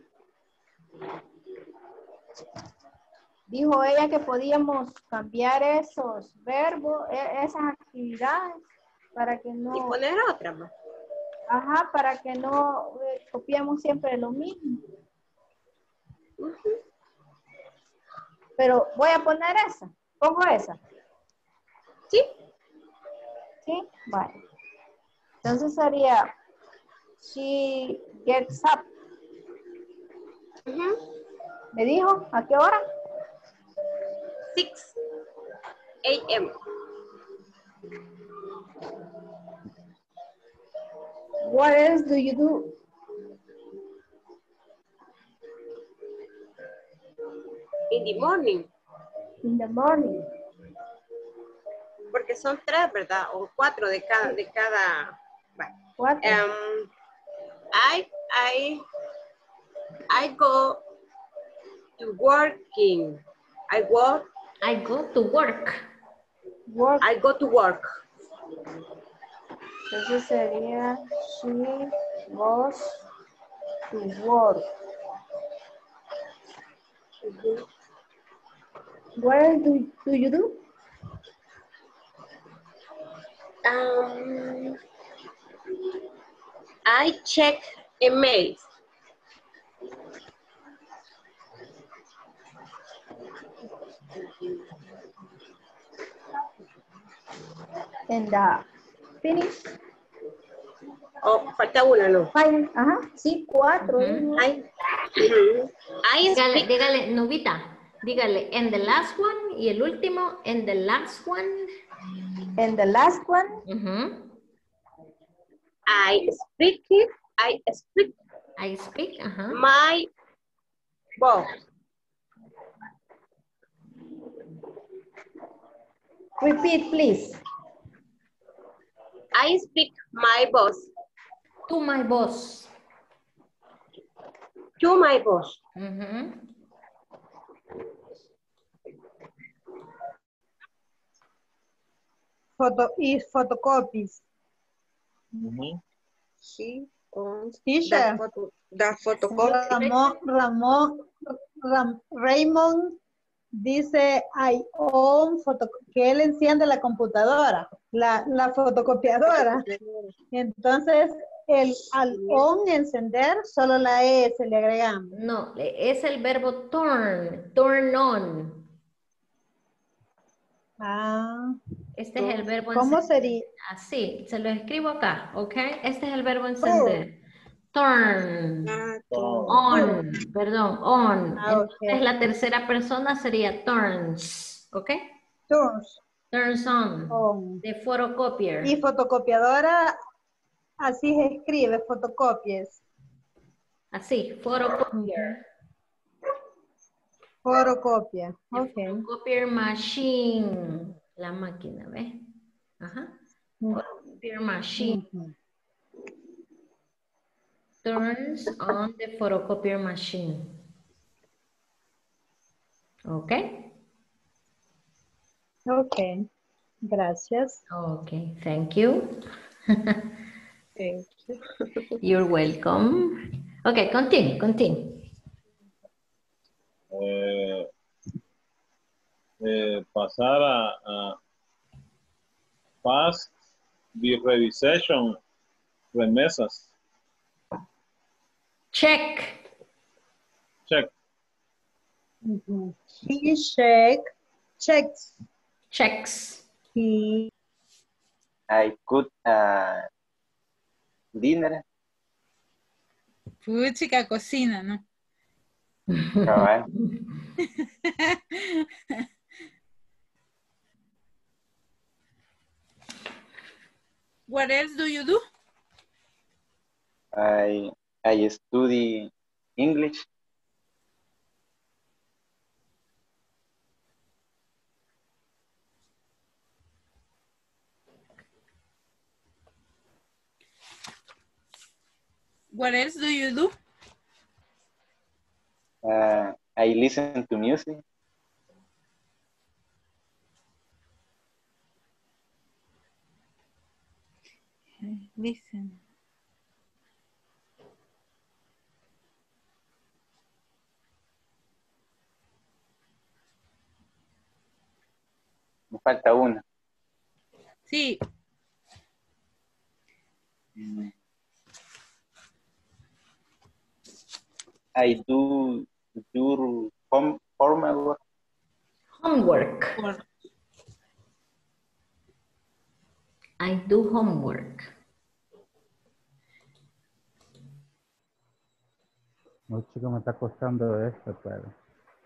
Dijo ella que podíamos cambiar esos verbos, esas actividades, para que no... Y poner otra. Ajá, para que no copiemos siempre lo mismo. Pero voy a poner esa. ¿Pongo esa? Sí. Sí, vale. Entonces sería, she gets up. ¿Me dijo? ¿A qué hora? 6 a.m. What else do you do? In the morning. In the morning. Porque son 3, ¿verdad? O 4 de cada. What? I go to working. I go to work. I go to work. Entonces sería she goes to work. What do you do? I check emails. And finish. Oh, falta una, ¿no? Ajá, sí, 4. Dígale, Nubita, dígale, and the last one, y el último, and the last one. And the last one. I speak my boss. Repeat, please. I speak my boss. To my boss. To my boss. Photocopies. She owns Teacher. the photocopy. Raymond dice I own que él enciende la computadora, la fotocopiadora. Entonces, al on encender, solo la S le agregamos. No, es el verbo turn on. Este es el verbo ¿Cómo encender. sería? Así, se lo escribo acá, ¿ok? Este es el verbo encender. Turn. On, perdón, on. Entonces la tercera persona sería turns, ¿ok? Turns on. De photocopier. Y fotocopiadora, así se escribe, fotocopies. Así, photocopier. Photocopia. Ok. Photocopier machine. La máquina, ¿ves? Ajá. Photocopier machine. Turns on the photocopier machine. Ok. Ok. Gracias. Okay, thank you. Thank you. You're welcome. Okay, continue. Pasar a past the revisation remesas. Check. He checks. I could dinner. Chica cocina, ¿no? Cabal. What else do you do? I study English. What else do you do? I listen to music. Listen. Me falta una. Sí. I do your homework. I do homework. No, chico, me está costando esto, pero...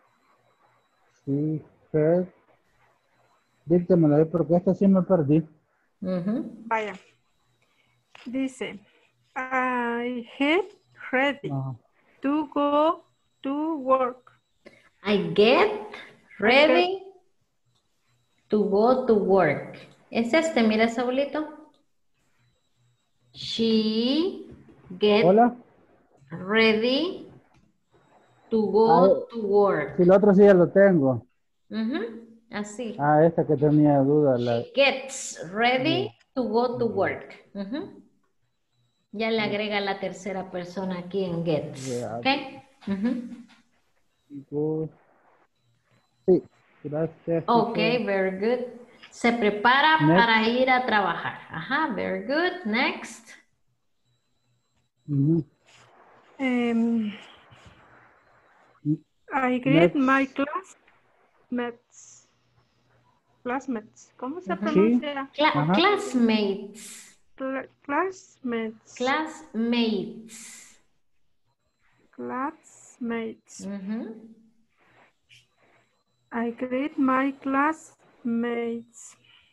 Sí, Fred. Díctamelo ahí, porque esta sí me perdí. Vaya. Dice, I get ready to go to work. I get ready to go to work. Es este, mira, Saulito. She gets ready to go to work. Si el otro sí ya lo tengo. Así. Ah, esta que tenía duda. She gets ready to go to work. Ya le agrega la tercera persona aquí en gets. ¿Ok? Sí, gracias. Ok, very good. Se prepara para ir a trabajar. Ajá, very good. Next. I greet my classmates. ¿Cómo se pronuncia? Classmates. Classmates. I greet my classmates.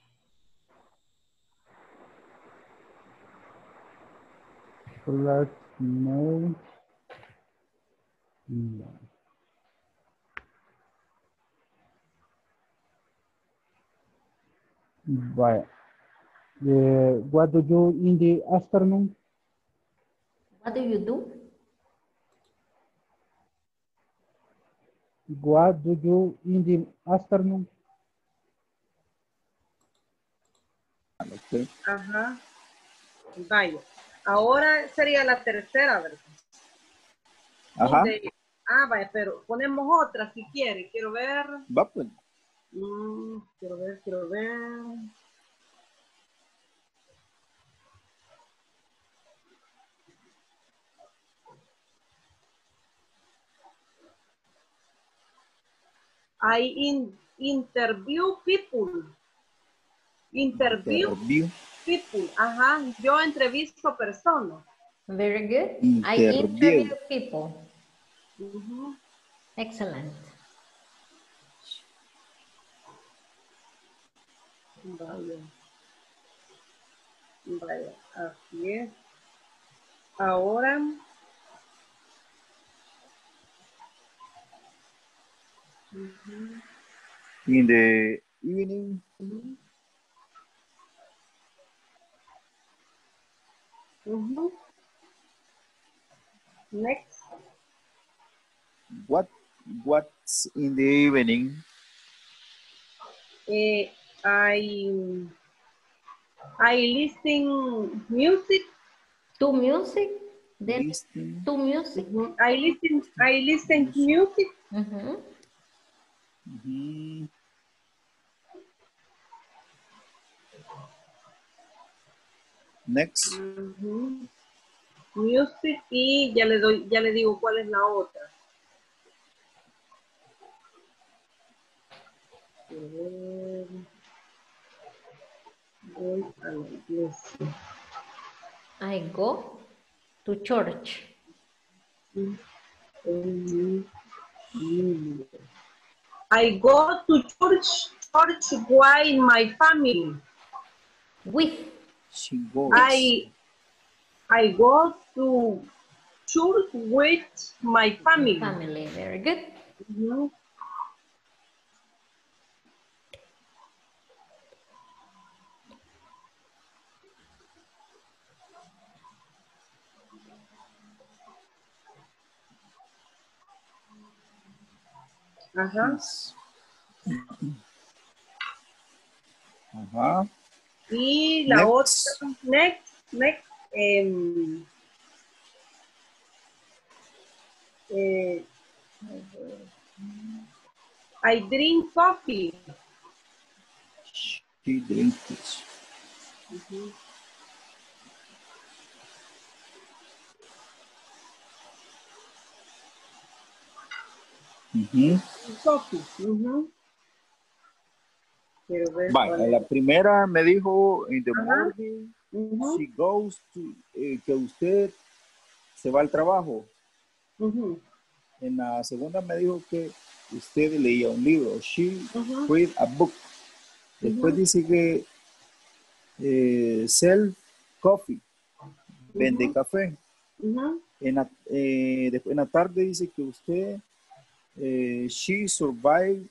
Vaya. What do you in the afternoon? What do you do? What do you in the afternoon? Ajá. Vaya. Ahora sería la tercera, ¿verdad? Ajá. Vaya, pero ponemos otra si quiere. Quiero ver. Va pues. Quiero ver. I interview people. Interview people. Ajá. Yo entrevisto personas. Very good. I interview people. Excellent. Vaya, así es. Ahora In the evening. Next. What's in the evening? I listen music. To music? Then Listen. to music? I listen to music. Next. Music y ya le digo cuál es la otra. Voy a la iglesia. I go to church. I go to church with my family. With. She goes. I go to church with my family. Family, very good. Y la otra, next, I drink coffee. She drinks. Coffee. Vale, la primera me dijo in the morning, she goes to, que usted se va al trabajo. En la segunda me dijo que usted leía un libro. She read a book. Después dice que sell coffee, vende café. Después en la tarde dice que usted she survives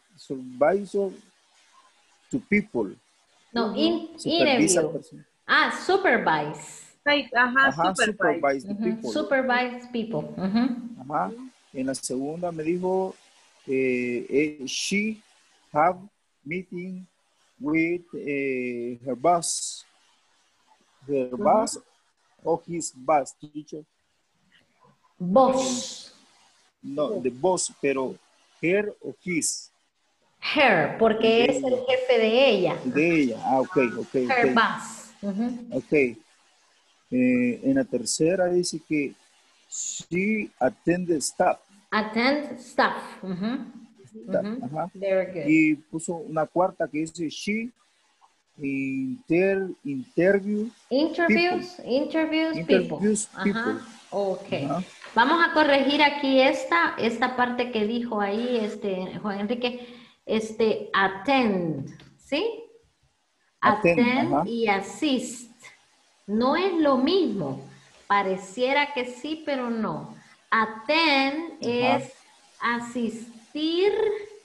to people. No, interview. Supervise. Supervise the people. Supervise people. En la segunda me dijo she have meeting with her boss. Her boss or his boss, teacher? Boss. No, the boss, pero her o his. Her, porque es el jefe de ella. De ella, ok. Her boss. Ok. En la tercera dice que she attended staff. Attend staff. Very good. Y puso una cuarta que dice she interviews people. Ok. Vamos a corregir aquí esta parte que dijo ahí Juan Enrique, attend, ¿sí? Attend y assist. No es lo mismo. Pareciera que sí, pero no. Attend es asistir,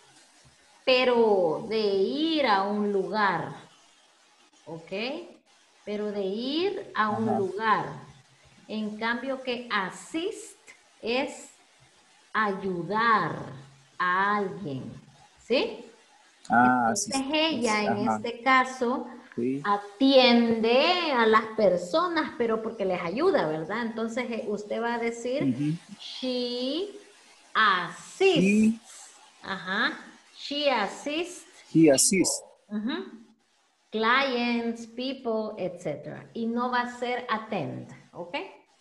pero de ir a un lugar. ¿Ok? Pero de ir a un lugar. En cambio que assist es ayudar a alguien. ¿Sí? Entonces ella en este caso atiende a las personas, pero porque les ayuda, ¿verdad? Entonces usted va a decir she assists. She assists. He assists. Clients, people, etc. Y no va a ser attend, ¿ok?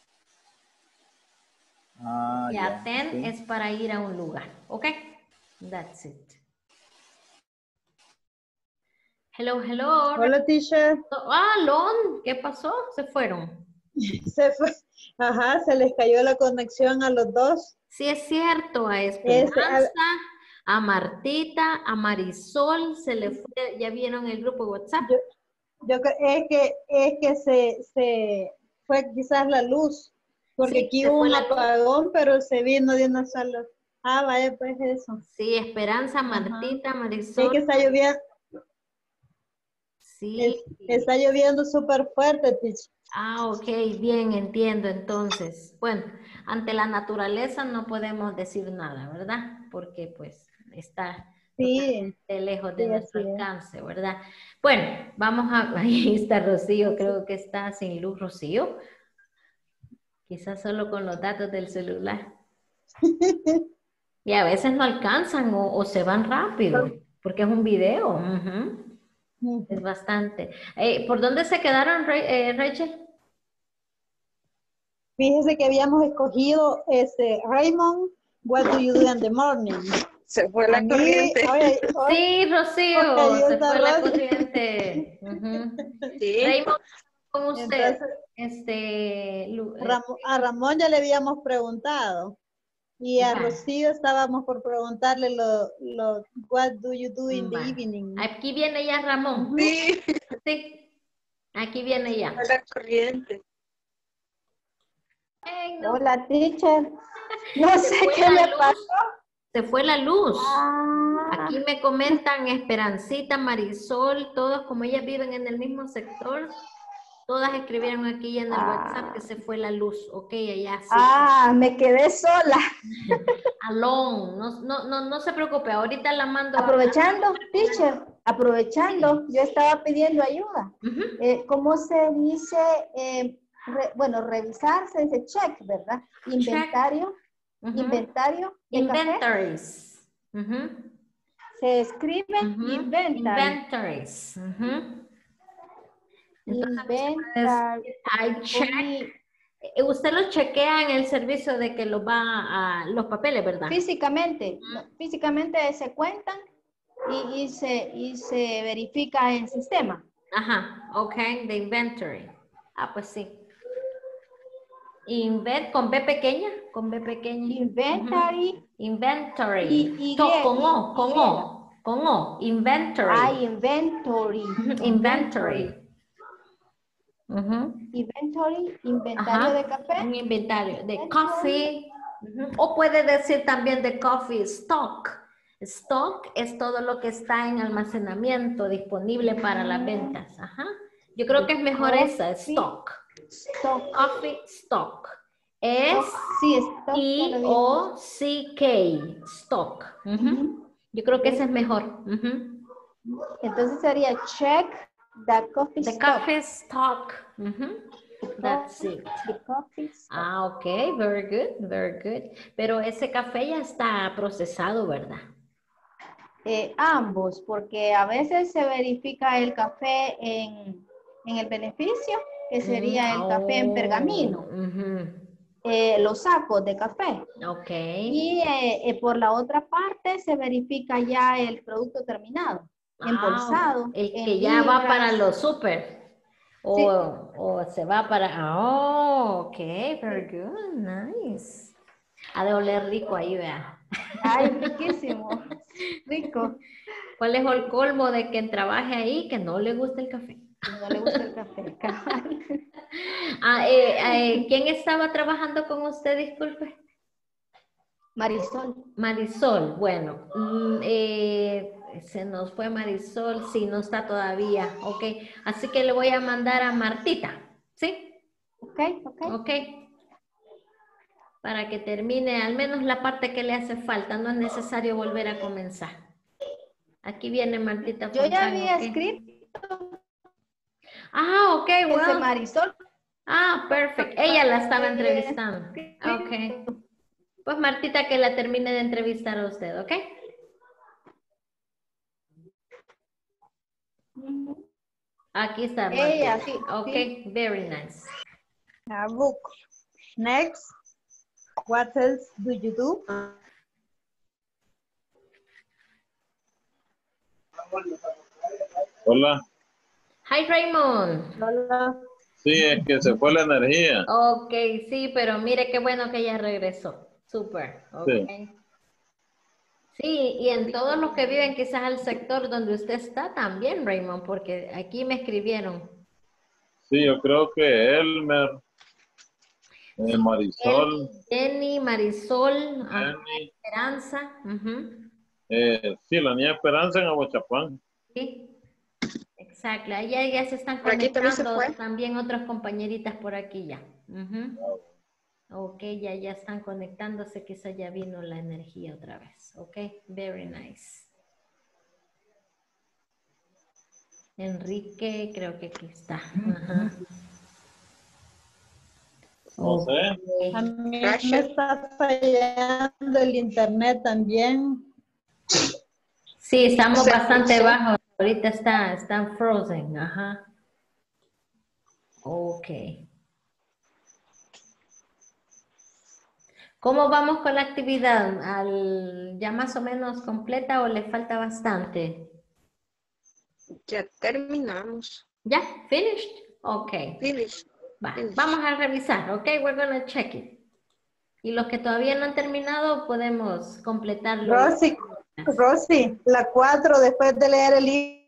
Y attend es para ir a un lugar, ¿ok? That's it. Hello. Hola, teacher. Lon, ¿qué pasó? ¿Se fueron? Se fue. Se les cayó la conexión a los dos. Sí, es cierto, a Esperanza, a Martita, a Marisol, se le fue, ya vieron el grupo de WhatsApp. Yo creo es que se fue quizás la luz, porque aquí hubo un apagón, pero se vino de una sola. Ah, vaya, pues eso. Sí, Esperanza, Martita, Marisol. Sí, que está lloviendo. Sí. Está lloviendo súper fuerte, teacher. Ah, ok, bien, entiendo. Entonces, bueno, ante la naturaleza no podemos decir nada, ¿verdad? Porque pues está totalmente lejos de nuestro alcance, ¿verdad? Bueno, vamos a... Ahí está Rocío, creo que está sin luz, Rocío. Quizás solo con los datos del celular. Y a veces no alcanzan o se van rápido, porque es un video. Es bastante. ¿Por dónde se quedaron, Rachel? Fíjese que habíamos escogido Raymond, what do you do in the morning? Se fue la corriente. Sí, Rocío, se fue la corriente. Sí. Raymond, con usted. Entonces, a Ramón ya le habíamos preguntado. Y a Rocío estábamos por preguntarle what do you do in the evening. Aquí viene ya Ramón. Sí. Sí. Aquí viene ya. La corriente. Hey, no. Hola, teacher. No sé qué le pasó. Se fue la luz. Aquí me comentan Esperancita, Marisol, todos como ellas viven en el mismo sector. Todas escribieron aquí en el WhatsApp que se fue la luz. Ok, allá sí. Me quedé sola. Alone. No se preocupe, ahorita la mando. Aprovechando, teacher, aprovechando, yo estaba pidiendo ayuda. ¿Cómo se dice? Bueno, revisar se dice check, ¿verdad? Inventario. Inventario. Inventories. Se escribe inventories. Usted lo chequea en el servicio de que lo va a los papeles, ¿verdad? Físicamente, físicamente se cuentan y se verifica en sistema. Ajá, ok, the inventory. Ah, pues sí. Con B pequeña, Inventory. Inventory. Con O. Inventory. Inventory. Inventory. Inventory, inventario de café. Un inventario de coffee. O puede decir también de coffee stock. Stock es todo lo que está en almacenamiento disponible para las ventas. Yo creo que es mejor esa, stock. Coffee stock. S-T-O-C-K. Stock. Yo creo que ese es mejor. Entonces sería check the coffee stock. The coffee stock. That's it. The coffee stock. Ok, very good, very good. Pero ese café ya está procesado, ¿verdad? Ambos, porque a veces se verifica el café en el beneficio, que sería el café en pergamino. Los sacos de café. Ok. Y por la otra parte se verifica ya el producto terminado, embolsado. El que ya va para los súper. O se va para... ok, very good, nice. Ha de oler rico ahí, vea. Ay, riquísimo. Rico. ¿Cuál es el colmo de quien trabaje ahí que no le gusta el café? No le gusta el café. ¿Quién estaba trabajando con usted, disculpe? Marisol. Marisol, bueno, se nos fue Marisol, sí, no está todavía, ok. Así que le voy a mandar a Martita, ¿sí? Ok. Para que termine al menos la parte que le hace falta, no es necesario volver a comenzar. Aquí viene Martita. Yo ya había escrito. Ok, bueno. Marisol. Perfecto. Ella la estaba entrevistando. Ok. Pues Martita, que la termine de entrevistar a usted, ¿ok? Aquí está Martita. Sí, ok, very nice. Book. Next. What else do you do? Hola. Hi, Raymond. Hola. Sí, es que se fue la energía. Ok, sí, pero mire qué bueno que ya regresó. Súper. Okay. Sí, y en todos los que viven quizás al sector donde usted está también, Raymond, porque aquí me escribieron. Sí, yo creo que Elmer. Marisol. Jenny, Marisol, Jenny. Esperanza. Sí, la niña Esperanza en Aguachapán. Sí, exacto. Ya se están Por aquí también conectando se fue. también otras compañeritas por aquí ya. Ok, ya están conectándose, quizá ya vino la energía otra vez. Ok, very nice. Enrique, creo que aquí está. No sé. A mí me está fallando el internet también. Sí, estamos bastante bajos. Ahorita están frozen. Ok. ¿Cómo vamos con la actividad? ¿Ya más o menos completa o le falta bastante? Ya terminamos. ¿Ya? ¿Finished? Ok. Finished. Vamos a revisar. Ok, we're gonna check it. Y los que todavía no han terminado, podemos completarlo. Rosy, la 4 después de leer el libro.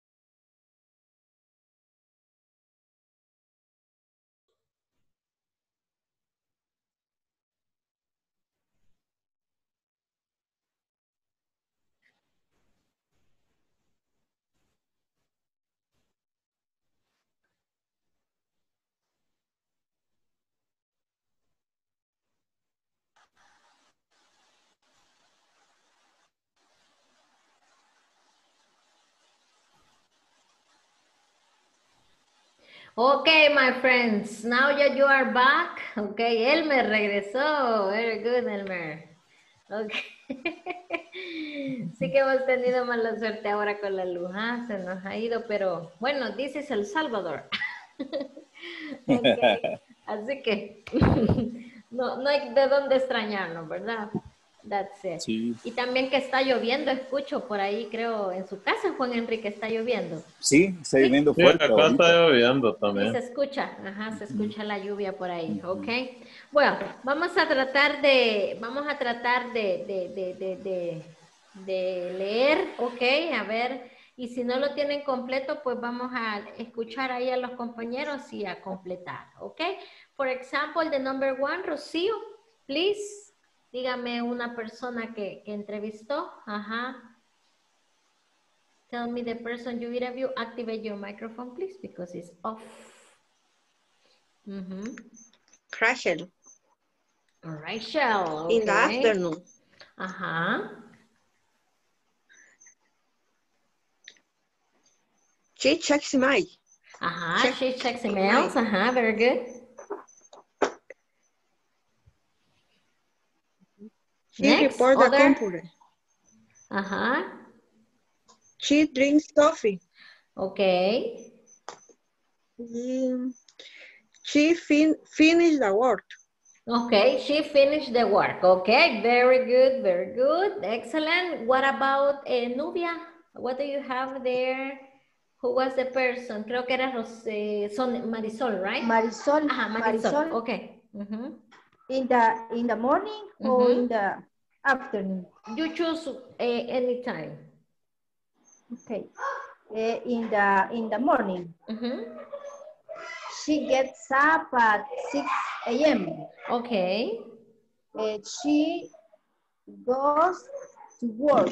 Okay, my friends, now that you are back, okay, Elmer regresó, very good, Elmer. Okay. Sí que hemos tenido mala suerte ahora con la luz, se nos ha ido, pero bueno, this is El Salvador. Okay. Así que no hay de dónde extrañarnos, ¿verdad? That's it. Sí. Y también que está lloviendo, escucho por ahí, creo, en su casa, Juan Enrique, está lloviendo. Sí, está lloviendo fuerte. Sí, acá está lloviendo también. Sí, se escucha, se escucha la lluvia por ahí, ¿ok? Bueno, vamos a tratar de leer, ¿ok? A ver, y si no lo tienen completo, pues vamos a escuchar ahí a los compañeros y a completar, ¿ok? For example, the number 1, Rocío, please. Dígame una persona que entrevistó. Tell me the person you interview. Activate your microphone, please, because it's off. Rachel. Rachel. In the afternoon. She checks email. She checks emails. Very good. She reports the computer. She drinks coffee. Okay. She finished the work. Okay, she finished the work. Okay, very good, very good. Excellent. What about Nubia? What do you have there? Who was the person? Creo que era Marisol, right? Marisol. Marisol. Okay. In the morning or in the afternoon? You choose any time. Okay. In the morning. She gets up at 6 a.m. Okay. She goes to work.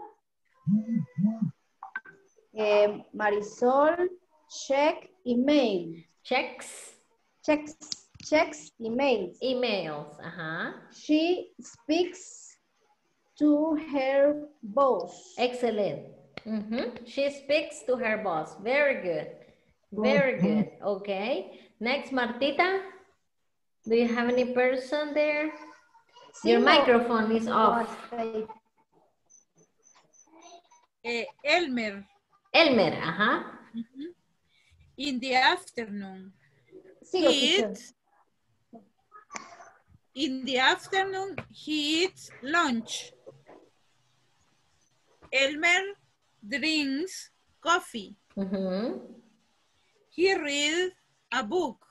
Marisol check email. Checks emails. She speaks to her boss. Excellent. She speaks to her boss. Very good. Very good. Okay. Next, Martita. Do you have any person there? Your microphone is off. Elmer. Elmer, In the afternoon. In the afternoon, he eats lunch. Elmer drinks coffee. He reads a book.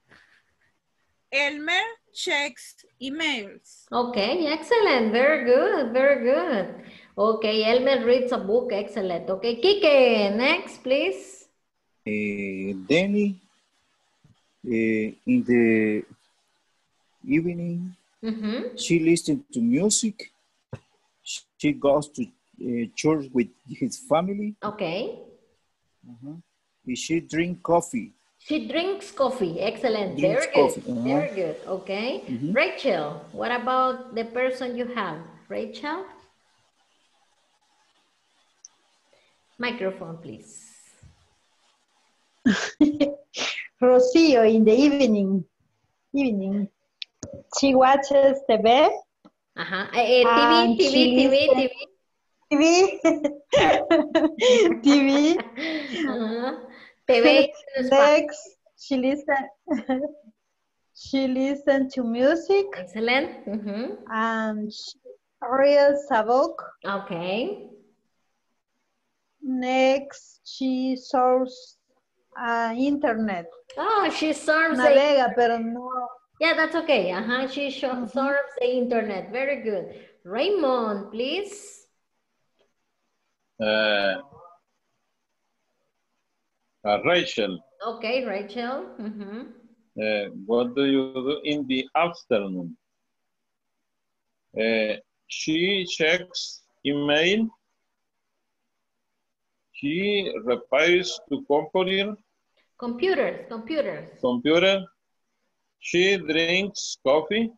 Elmer checks emails. Okay, excellent. Very good, very good. Okay, Elmer reads a book. Excellent. Okay, Kike, next, please. Danny, in evening. She listens to music. She goes to church with his family. Okay. She drinks coffee. She drinks coffee. Excellent. Drinks Very good. coffee. Very good. Okay. Rachel, what about the person you have? Rachel? Microphone, please. Rocio, in the evening. She watches TV. TV. TV. TV. Next, she listen to music. Excellent. And she reads a book. Okay. Next, she surfs internet. Oh, she surfs Navega, pero no. Yeah, that's okay. She surfs the internet. Very good. Raymond, please. Rachel. Okay, Rachel. What do you do in the afternoon? She checks email. She repairs to computer. She drinks coffee.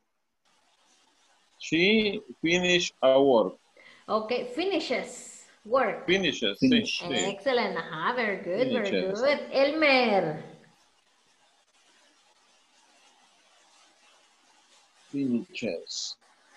She finishes her work. Okay, finishes work. Finishes. Excellent. Very good. Finishes. Very good. Elmer. Finishes.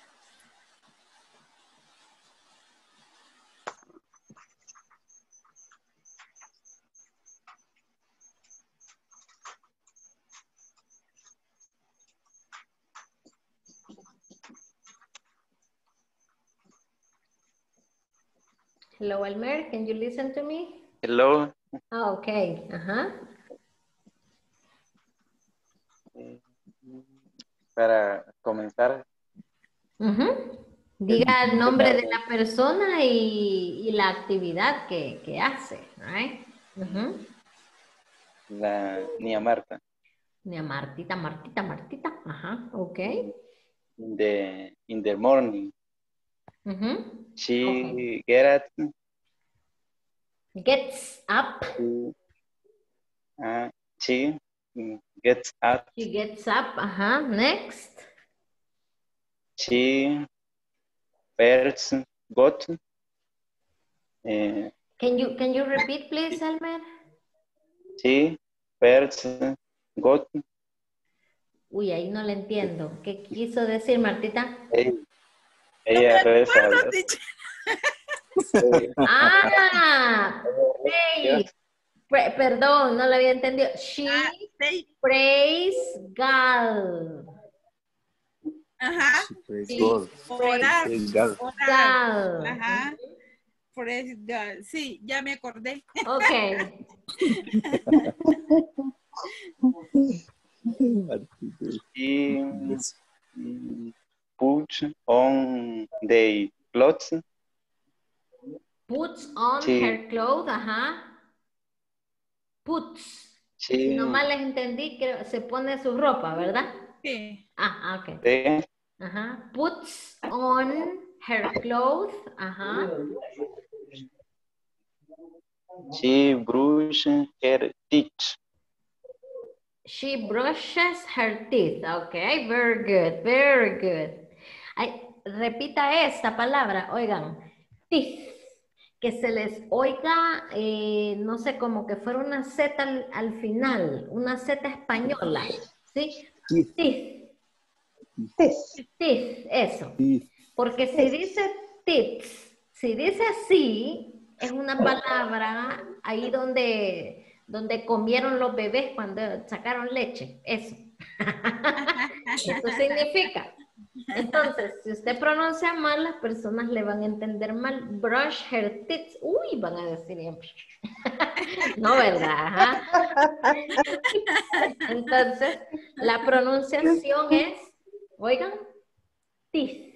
Hello, Elmer. Can you listen to me? Hello. Okay. Para comenzar. Diga el nombre de la persona y la actividad que hace, right? La Nia Marta. Nia Martita. Okay. In the morning. She gets up. She gets up. Next. She first got. Can you repeat, please, Elmer? She first got. Uy, ahí no le entiendo. ¿Qué quiso decir, Martita? Ella reza. Perdón, no lo había entendido. She prays God. Orar. Praise God. Sí, ya me acordé. Ok. She puts on the clothes. Puts on her clothes, Puts. Sí. Nomás les entendí que se pone su ropa, ¿verdad? Sí. Ok. Sí. Puts on her clothes, She brushes her teeth. She brushes her teeth. Okay, very good, very good. Repita esta palabra, oigan. Teeth. Que se les oiga, no sé, como que fuera una Z al final, una Z española, ¿sí? Teeth. Teeth, eso. Porque si dice teeth, si dice así, es una palabra ahí donde comieron los bebés cuando sacaron leche, eso. Eso significa. Entonces, si usted pronuncia mal, las personas le van a entender mal. Brush her teeth. Uy, van a decir. No, ¿verdad? Entonces, la pronunciación es, oigan, teeth.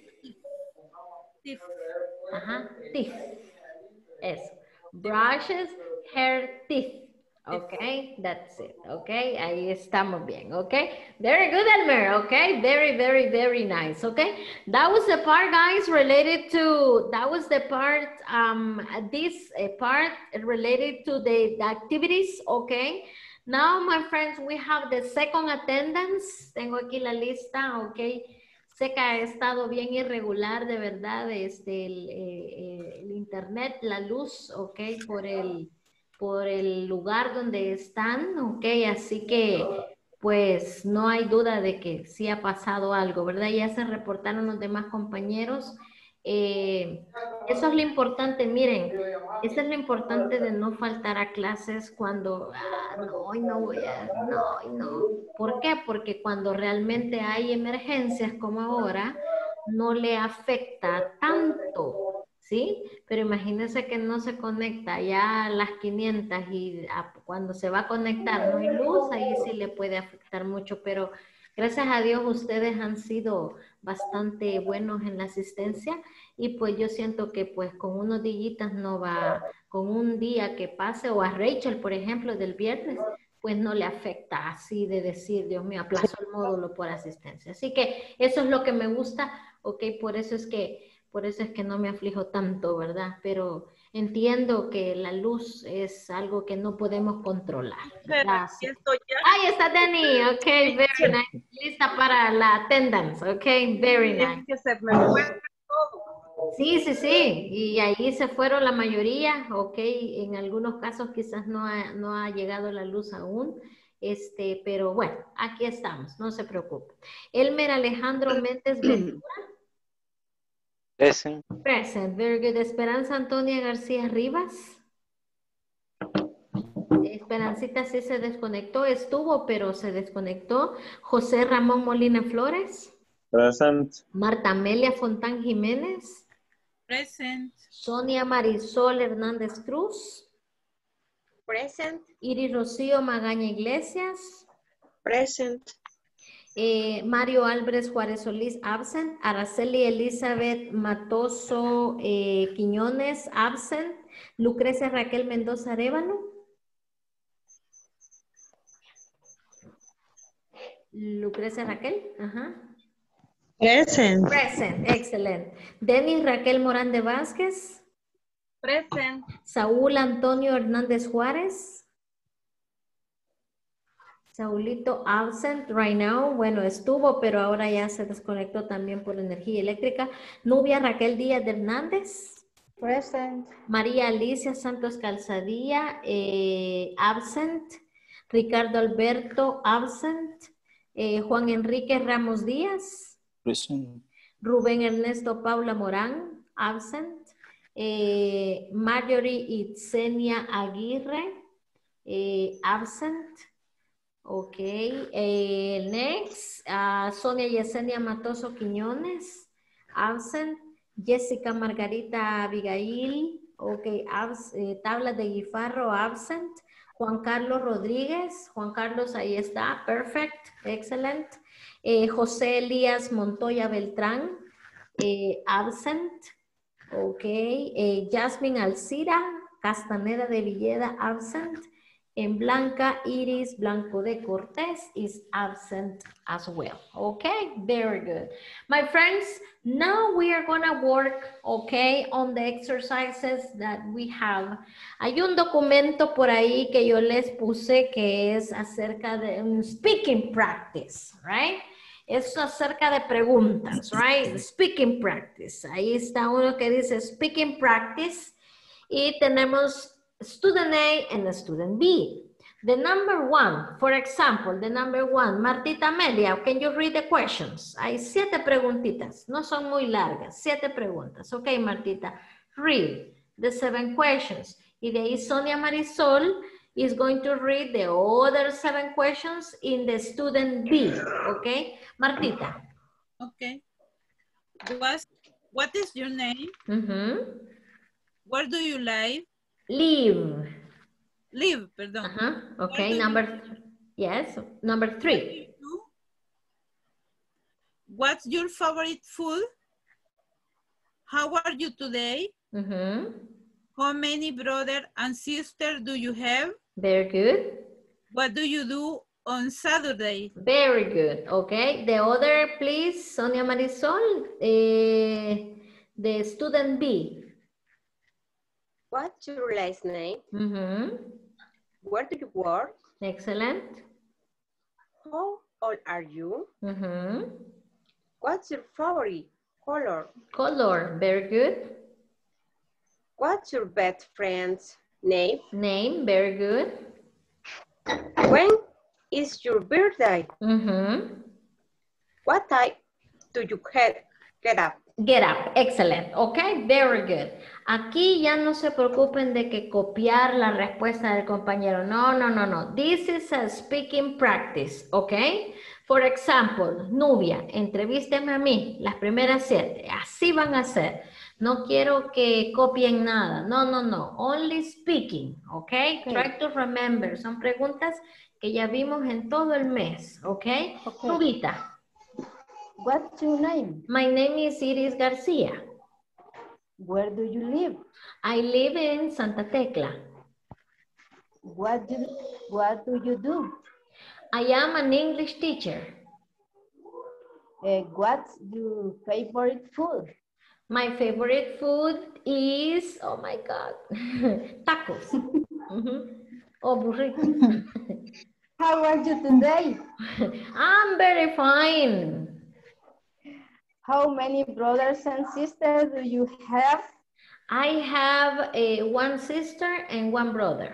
Teeth. Eso. Brushes her teeth. Okay, that's it. Okay, ahí estamos bien. Okay, very good, Elmer. Okay, very, very, very nice. Okay, that was the part, guys, related to, that was the part, this part related to the activities. Okay, now, my friends, we have the second attendance. Tengo aquí la lista. Okay, sé que ha estado bien irregular, de verdad, el internet, la luz, okay, por el lugar donde están, ok, así que pues no hay duda de que sí ha pasado algo, ¿verdad? Ya se reportaron los demás compañeros. Eso es lo importante, miren, eso es lo importante de no faltar a clases cuando, no, hoy no voy a, no, hoy no. ¿Por qué? Porque cuando realmente hay emergencias como ahora, no le afecta tanto, ¿sí? Pero imagínense que no se conecta ya a las 500 y cuando se va a conectar no hay luz, ahí sí le puede afectar mucho, pero gracias a Dios ustedes han sido bastante buenos en la asistencia y pues yo siento que pues con unos días no va, con un día que pase, o a Rachel, por ejemplo, del viernes, pues no le afecta así de decir, Dios mío, aplazo el módulo por asistencia. Así que eso es lo que me gusta, ok, por eso es que no me aflijo tanto, ¿verdad? Pero entiendo que la luz es algo que no podemos controlar, ¿verdad? Ahí está Dani, ok, very nice. Lista para la attendance, ok, very nice. Sí, sí, sí, y ahí se fueron la mayoría, ok, en algunos casos quizás no ha llegado la luz aún, pero bueno, aquí estamos, no se preocupe. Elmer Alejandro Méndez Ventura. Present. Present, very good. Esperanza Antonia García Rivas. Esperancita sí se desconectó, estuvo, pero se desconectó. José Ramón Molina Flores. Present. Marta Amelia Fontán Jiménez. Present. Sonia Marisol Hernández Cruz. Present. Iris Rocío Magaña Iglesias. Present. Mario Álvarez Juárez Solís, absent. Araceli Elizabeth Matoso Quiñones, absent. Lucrecia Raquel Mendoza Arévalo. Lucrecia Raquel, ajá. Present. Present, excelente. Denis Raquel Morán de Vázquez. Present. Saúl Antonio Hernández Juárez. Saulito absent right now. Bueno, estuvo, pero ahora ya se desconectó también por energía eléctrica. Nubia Raquel Díaz de Hernández. Present. María Alicia Santos Calzadilla, absent. Ricardo Alberto, absent. Juan Enrique Ramos Díaz. Present. Rubén Ernesto Paula Morán, absent. Marjorie Itzenia Aguirre, absent. Ok, next, Sonia Yesenia Matoso Quiñones, absent. Jessica Margarita Abigail, ok, Tabla de Guifarro, absent. Juan Carlos Rodríguez, Juan Carlos ahí está, perfect, excellent. José Elías Montoya Beltrán, absent. Ok, Jasmine Alcira Castaneda de Villeda, absent. En Blanca Iris Blanco de Cortés is absent as well. Okay, very good. My friends, now we are going to work, okay, on the exercises that we have. Hay un documento por ahí que yo les puse que es acerca de un speaking practice, right? Es acerca de preguntas, right? Speaking practice. Ahí está uno que dice speaking practice y tenemos student A and student B. The number one, for example, the number one, Martita Amelia, can you read the questions? Hay 7 preguntitas, no son muy largas, 7 preguntas. Ok, Martita, read the 7 questions. Y de ahí Sonia Marisol is going to read the other 7 questions in the student B. Ok, Martita. Ok. What is your name? Where do you live? Live. Live, perdón. Okay, number 3. What's your favorite food? How are you today? How many brothers and sisters do you have? Very good. What do you do on Saturday? Very good. Okay. The other, please, Sonia Marisol. The student B. What's your last name? Mm-hmm. Where do you work? Excellent. How old are you? Mm-hmm. What's your favorite color? Color. Very good. What's your best friend's name? Name. Very good. When is your birthday? Mm-hmm. What time do you get up? Get up. Excellent. Okay, very good. Aquí ya no se preocupen de que copiar la respuesta del compañero. No, no, no, no. This is a speaking practice, okay? For example, Nubia, entrevísteme a mí, las primeras 7. Así van a ser. No quiero que copien nada. No, no, no. Only speaking, okay? Try to remember. Son preguntas que ya vimos en todo el mes, okay? Nubita. What's your name? My name is Iris Garcia. Where do you live? I live in Santa Tecla. What do you do? I am an English teacher. What's your favorite food? My favorite food is, oh my God, tacos. Oh, burritos. How are you today? I'm very fine. How many brothers and sisters do you have? I have one sister and one brother.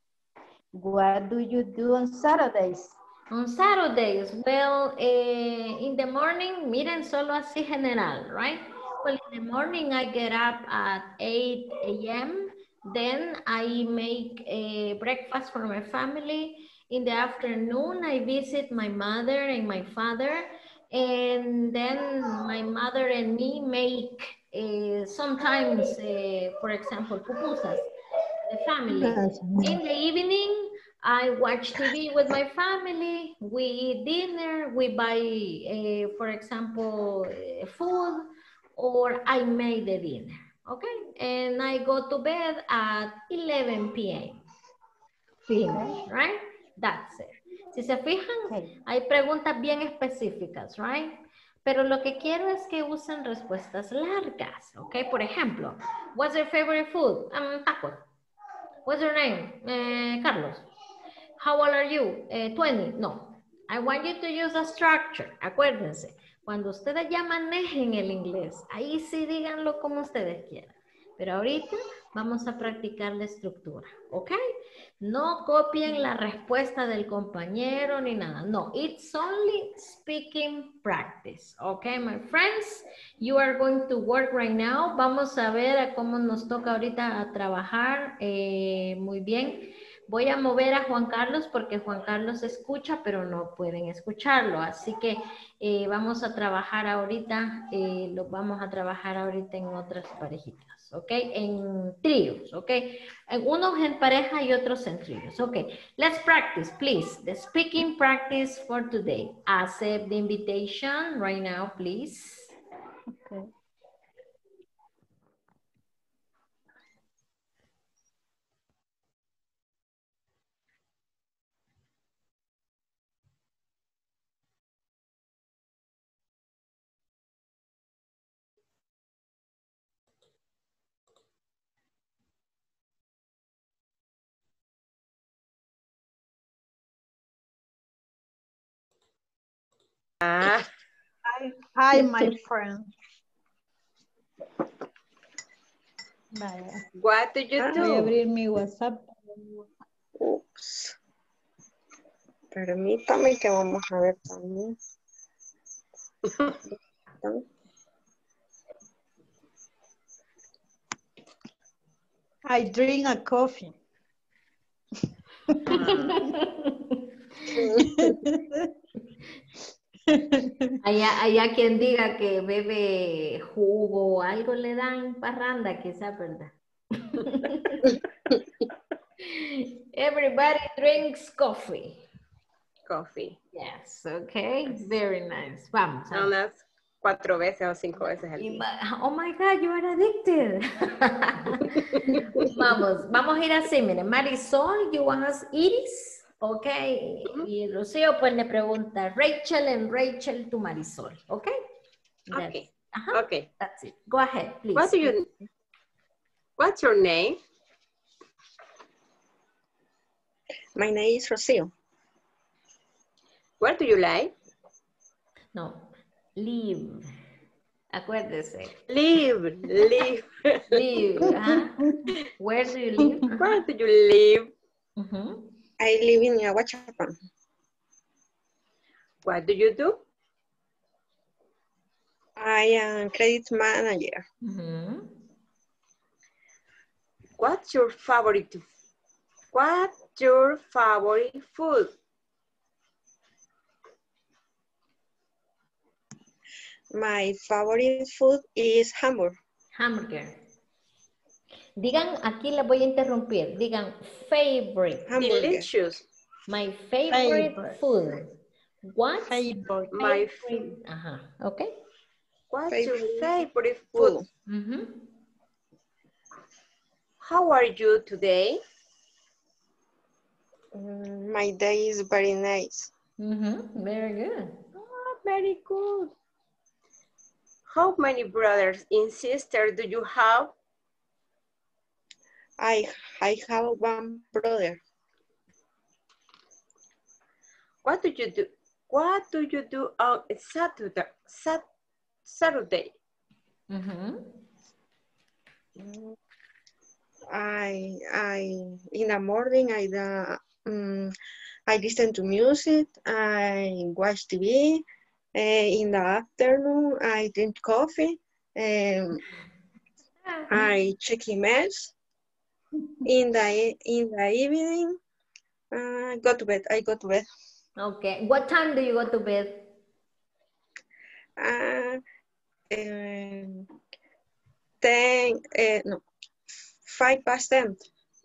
What do you do on Saturdays? On Saturdays, well, in the morning, miren, solo así general, right? Well, in the morning, I get up at 8 a.m. Then I make a breakfast for my family. In the afternoon, I visit my mother and my father. And then my mother and me make sometimes, for example, pupusas, the family. In the evening, I watch TV with my family. We eat dinner. We buy, for example, food, or I make the dinner. Okay, and I go to bed at 11 p.m. Finish, right? That's it. Si se fijan, hay preguntas bien específicas, right? Pero lo que quiero es que usen respuestas largas, ¿ok? Por ejemplo, what's your favorite food? Tacos. What's your name? Carlos. How old are you? 20. No. I want you to use a structure. Acuérdense, cuando ustedes ya manejen el inglés, ahí sí díganlo como ustedes quieran. Pero ahorita vamos a practicar la estructura, ¿ok? No copien la respuesta del compañero ni nada. No, it's only speaking practice, ¿ok, my friends? You are going to work right now. Vamos a ver a cómo nos toca ahorita trabajar. Muy bien. Voy a mover a Juan Carlos porque Juan Carlos escucha, pero no pueden escucharlo. Así que vamos a trabajar ahorita, lo vamos a trabajar ahorita en otras parejitas. ¿Ok? En tríos, ¿ok? Unos en pareja y otros en tríos, ¿ok? Let's practice, please. The speaking practice for today. Accept the invitation right now, please. Okay. Hi, my friend. Vaya. What do you do? Voy a abrir mi WhatsApp. Ups. Permítame que vamos a ver también. I drink a coffee. Allá quien diga que bebe jugo o algo le dan parranda, quizá, ¿verdad? Everybody drinks coffee. Coffee. Yes, okay, very nice. Vamos. No, that's 4 veces o 5 veces al día. Oh my God, you are addicted. Vamos a ir así, miren. Marisol, you ask Iris, ok. Y Rocío pues le pregunta Rachel and Rachel to Marisol, ok. Okay. Okay. That's it. Go ahead, please. What's your name? My name is Rocío. Where do you live? No, live. Acuérdese. Live. Live. Where do you live? Where do you live? I live in Aguachapan. What do you do? I am credit manager. What's your favorite food? My favorite food is hamburger. Hamburger. Digan, aquí les voy a interrumpir. Digan favorite. Hamburger. Delicious. My favorite food. What? My favorite. Okay. What's your favorite food? How are you today? My day is very nice. Very good. Oh, very good. How many brothers and sisters do you have? I have one brother. What do you do? What do you do on Saturday? In the morning I listen to music. I watch TV. In the afternoon, I drink coffee. I check emails. In the evening, I go to bed. Okay. What time do you go to bed? 5:10.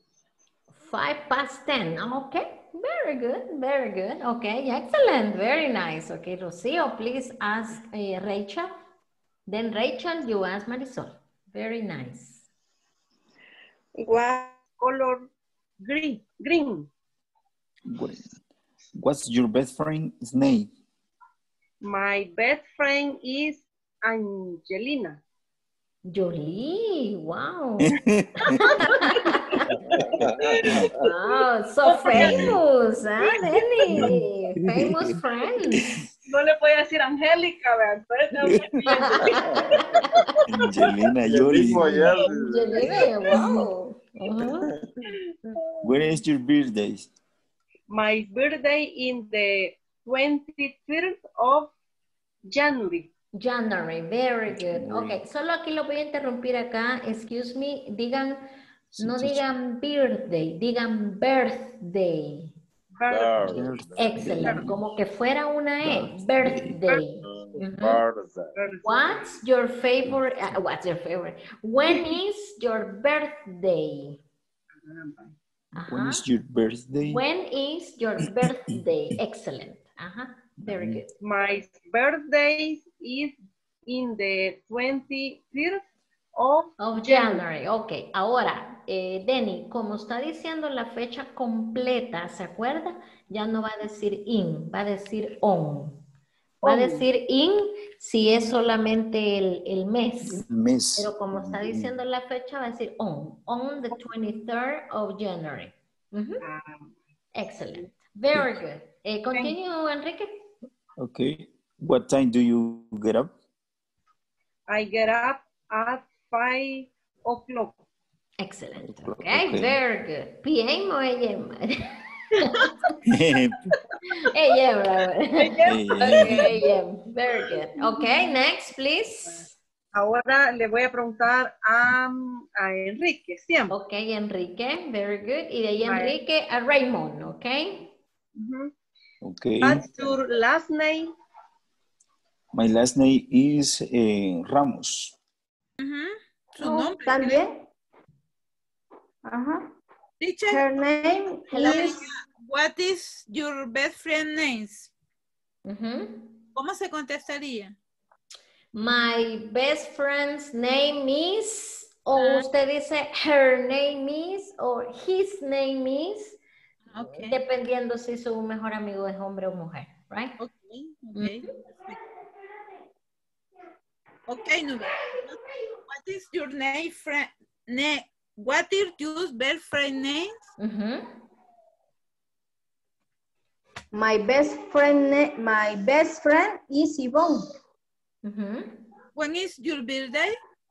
10:05. Okay. Very good. Very good. Okay. Excellent. Very nice. Okay. Rocio, please ask Rachel. Then Rachel, you ask Marisol. Very nice. What color? Green. What's your best friend's name? My best friend is Angelina. Jolie, wow. Wow, so famous, huh, Denny? Famous friends. No le voy a decir Angélica, ¿verdad? Angelina Jolie. Angelina, wow. When is your birthday? My birthday in the 23rd of January. January, very good. Okay, solo aquí lo voy a interrumpir acá. Excuse me, digan, no digan birthday, digan birthday. Excellent, como que fuera una E, birthday. What's your favorite? When is your birthday? When is your birthday? When is your birthday? Excellent. Very good. My birthday is in the 23rd of January. Ok, ahora, Denny, como está diciendo la fecha completa, ¿se acuerda? Ya no va a decir in, va a decir on. Va a decir in si es solamente el mes. Pero como está diciendo la fecha, va a decir on the 23rd of January. Excellent. Very good. Continue, Enrique. Okay. What time do you get up? I get up at 5 o'clock. Excellent. Okay, very good. PM o AM? AM, okay, AM. Very good. Okay, next, please. Ahora le voy a preguntar a Enrique, siempre. Ok, Enrique, very good. Y de ahí Enrique a Raymond, ok. Okay. What's your last name? My last name is Ramos. Su nombre. ¿También? Teacher, her name is... What is your best friend name? ¿Cómo se contestaría? My best friend's name is, o usted dice her name is, or his name is, Okay. Dependiendo si su mejor amigo es hombre o mujer, right? Okay, okay. Okay, Nubia. What is your name, friend? What is your best friend name? My best friend is Yvonne. When is your birthday?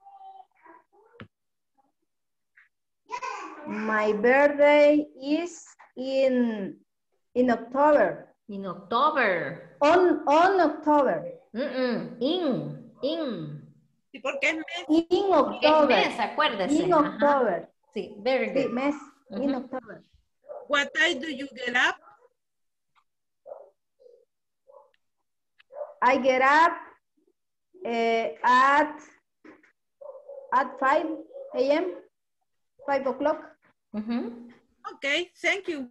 My birthday is in October. In October. On October. In. ¿Y por qué es mes? In October. Mes, acuérdese. In October. Sí, very good. Sí, mes. In October. What time do you get up? I get up at 5 a.m. 5 o'clock. Okay, thank you.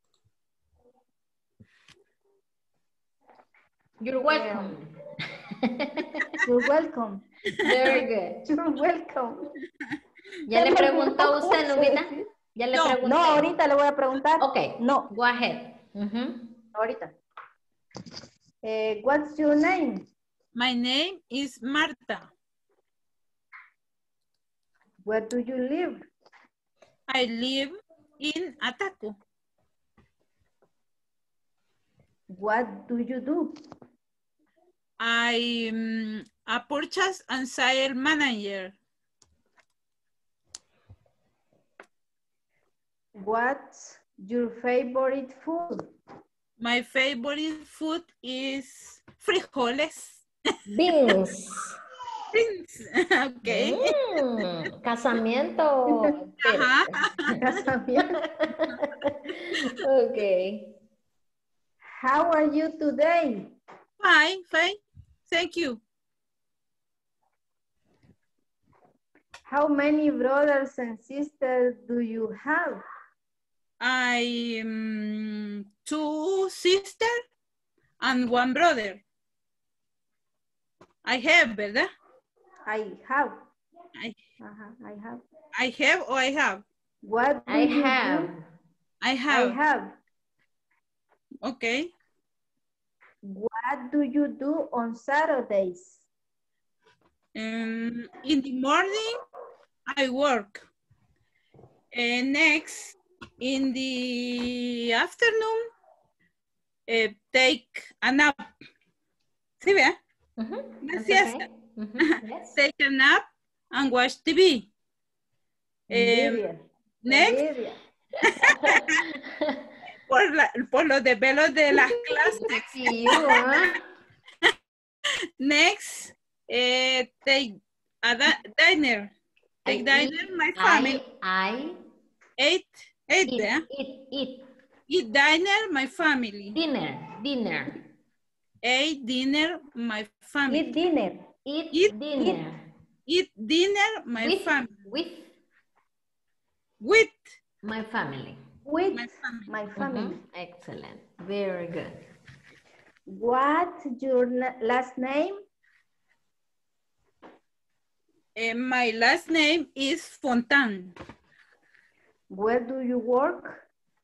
You're welcome. You're welcome. Very good. You're welcome. ¿Ya le preguntó a usted, Nubita? ¿Ya le pregunté? No, ahorita le voy a preguntar. Ok. No. Go ahead. Ahorita. What's your name? My name is Marta. Where do you live? I live in Ataco. What do you do? I'm a purchase and sale manager. What's your favorite food? My favorite food is frijoles. Beans. Beans. Okay. Casamiento. Casamiento. Okay. How are you today? Fine, fine. Thank you. How many brothers and sisters do you have? I'm 2 sisters and 1 brother. I have, ¿verdad? I have. I have. I have or I have? What do I you have. do? I have. I have. Okay. What do you do on Saturdays? In the morning, I work. And next, in the afternoon, take a nap. ¿Sí, vea? Una siesta. Yes. Take a nap and watch TV. Next. por los desvelos de las clases. Next, take a dinner. Take dinner, my family. Eat dinner, my family. Dinner. Eat dinner, my family. Eat dinner. Eat dinner. Eat dinner, my family. With my family. With my family. Excellent. Very good. What's your last name? My last name is Fontan. Where do you work?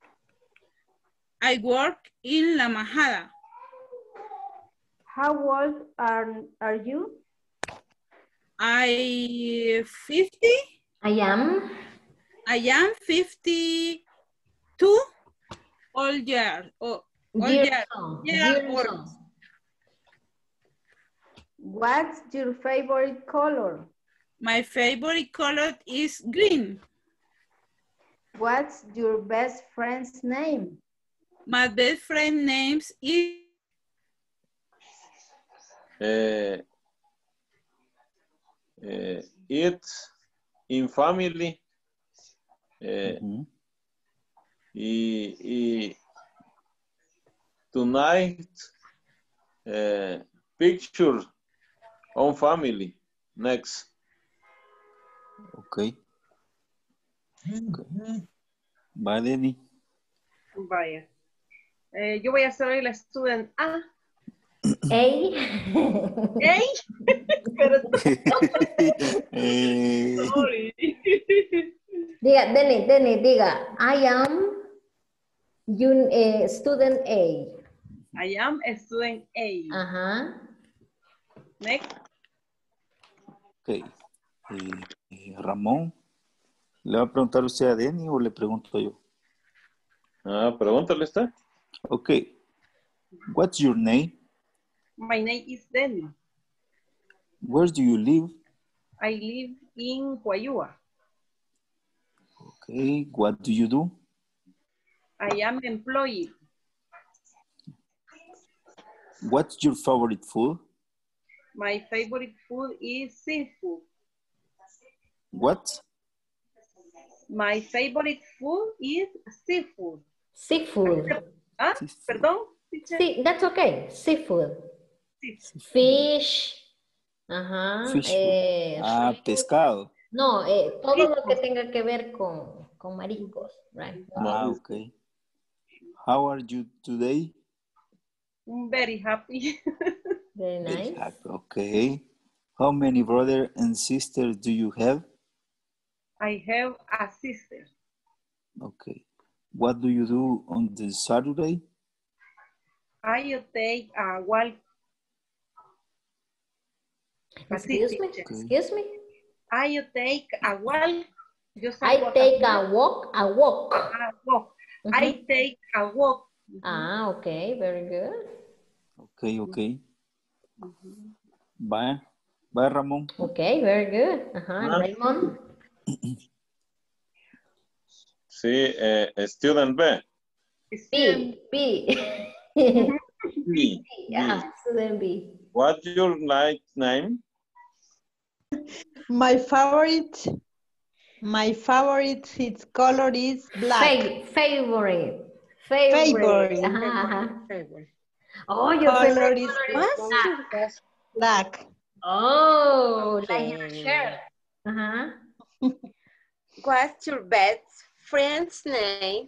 I work in La Majada. How old are you? I 50. I am 52 all year. What's your favorite color? My favorite color is green. What's your best friend's name? My best friend name is it's in family. Y tonight picture on family. Next. Okay. Va, Denny. Vaya. Yo voy a ser hoy la student A. A. Sorry. Diga, Denny, diga. I am student A. I am a student A. Ajá. Next. Ok. Ramón, ¿le va a preguntar usted a Denny o le pregunto yo? Pregúntale usted. Ok. What's your name? My name is Denny. Where do you live? I live in Huayua. Okay. What do you do? I am employed. What's your favorite food? My favorite food is seafood. What? My favorite food is seafood. Seafood. Ah, perdón. Sí, that's okay. Seafood. Fish. Ajá. Fish. Pescado. No, todo lo que tenga que ver con mariscos. Right. Okay. How are you today? Very happy. Very nice. Very happy. Okay. How many brothers and sisters do you have? I have a sister. Okay. What do you do on the Saturday? I take a walk. Excuse me? I take a walk. I take a walk. A walk. I take a walk. Okay, very good. Okay. Bye, Ramón. Okay, very good. Raymond. Sí, student B. B. B. Student B. What's your name? My favorite its color is black. Favorite. Oh, your color favorite is black. Oh, like your shirt. What's your best friend's name?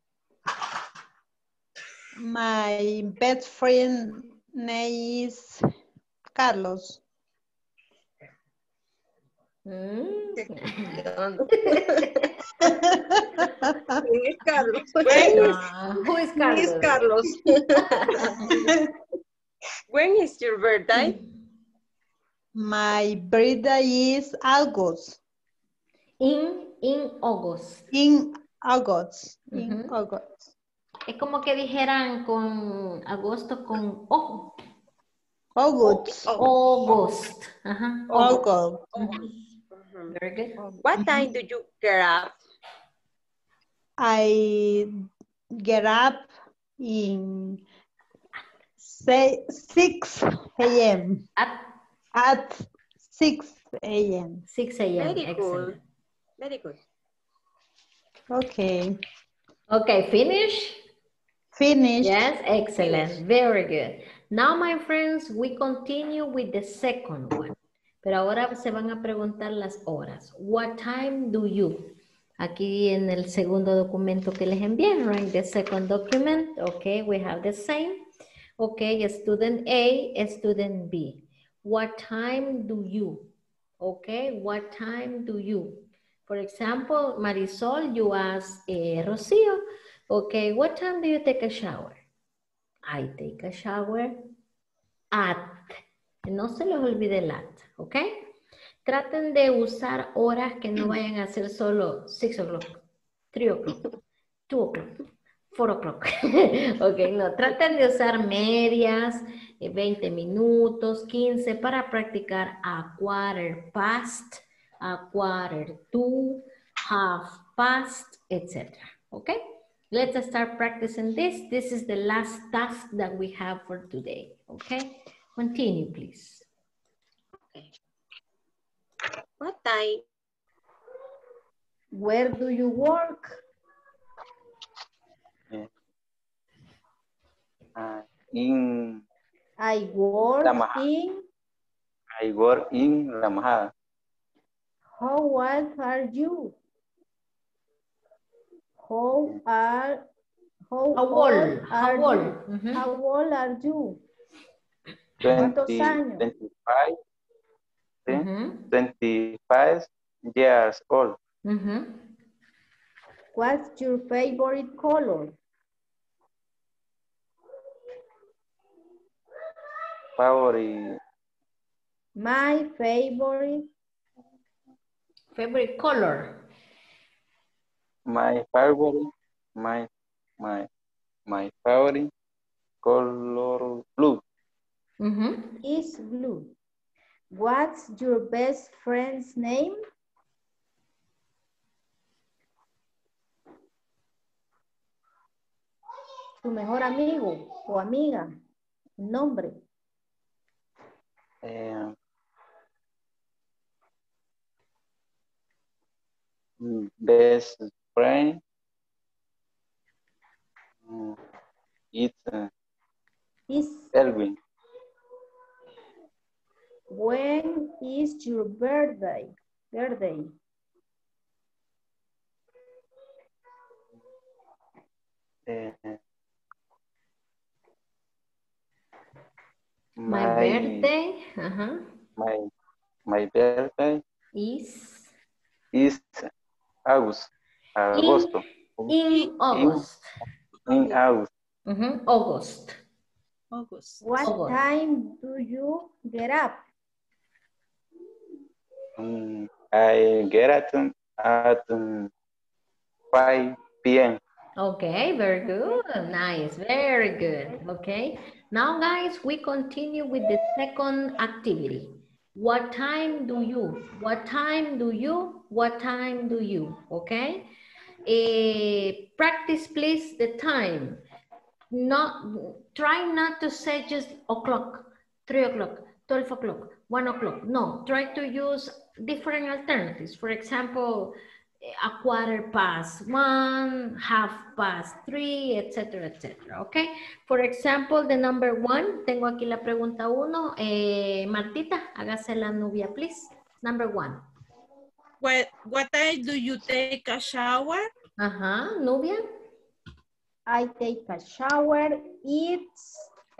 My best friend name is Carlos. Who is Carlos? When is your birthday? My birthday is August. In August. In August. In August. Es como que dijeran con agosto con ojo. August. August. August. Very good. What time do you get up? I get up in 6 a.m. At 6 a.m. 6 a.m. Very good. Very good. Okay. Okay, finish? Finish. Yes, excellent. Very good. Now, my friends, we continue with the second one. Pero ahora se van a preguntar las horas. What time do you? Aquí en el segundo documento que les envié, right? The second document. Okay, we have the same. Okay, student A, student B. What time do you? Okay, what time do you? For example, Marisol, you ask Rocío, okay, what time do you take a shower? I take a shower at. No se les olvide el at, ¿ok? Traten de usar horas que no vayan a ser solo 6 o'clock, 3 o'clock, 2 o'clock, 4 o'clock. Ok, no, traten de usar medias, 20 minutos, 15 para practicar a quarter past, a quarter to, half past, etc. Ok? Let's start practicing this. This is the last task that we have for today. Okay? Continue, please. Okay. What time? Where do you work? I work in La Majada. How old are you? How old are you? ¿Cuántos años? 25 years old. What's your favorite color? Favorite. My favorite color. My favorite color blue. Is blue. What's your best friend's name? Tu mejor amigo o amiga. Nombre. Best friend. It's Elvin. When is your birthday? My birthday. My birthday is August. Agosto. In August. In August. August. What time do you get up? I get at 5 p.m. Okay, very good. Nice, very good. Okay, now guys, we continue with the second activity. What time do you? What time do you? What time do you? Okay, practice please the time. Try not to say just o'clock, 3 o'clock, 12 o'clock, 1 o'clock. No, try to use different alternatives. For example, a 1:15, 3:30, etc., etc. Okay. For example, the number 1, tengo aquí la pregunta 1. Martita, hágase la Nubia, please. Number 1. What time do you take a shower? Nubia. I take a shower. It's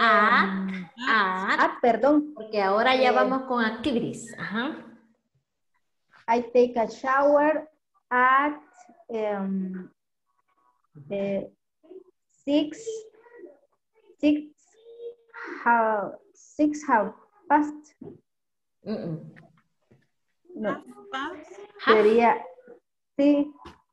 perdón, porque ahora ya vamos con activities. I take a shower at 6:30. No. Sería 6:30.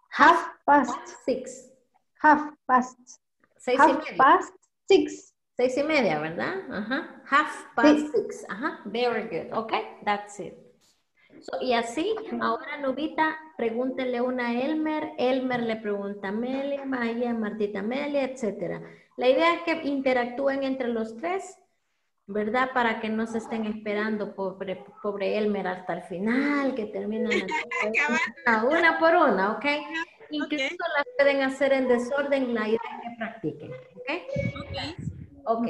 6:30, 6:30, ¿verdad? 6:30. Very good. Okay, that's it. So, y así, ahora Nubita, pregúntele una a Elmer, Elmer le pregunta a Amelia, Maya, Martita, Amelia, etc. La idea es que interactúen entre los tres, ¿verdad? Para que no se estén esperando, pobre Elmer, hasta el final, que terminan una por una, ¿ok? Incluso las pueden hacer en desorden, la idea es que practiquen, ¿ok? Ok,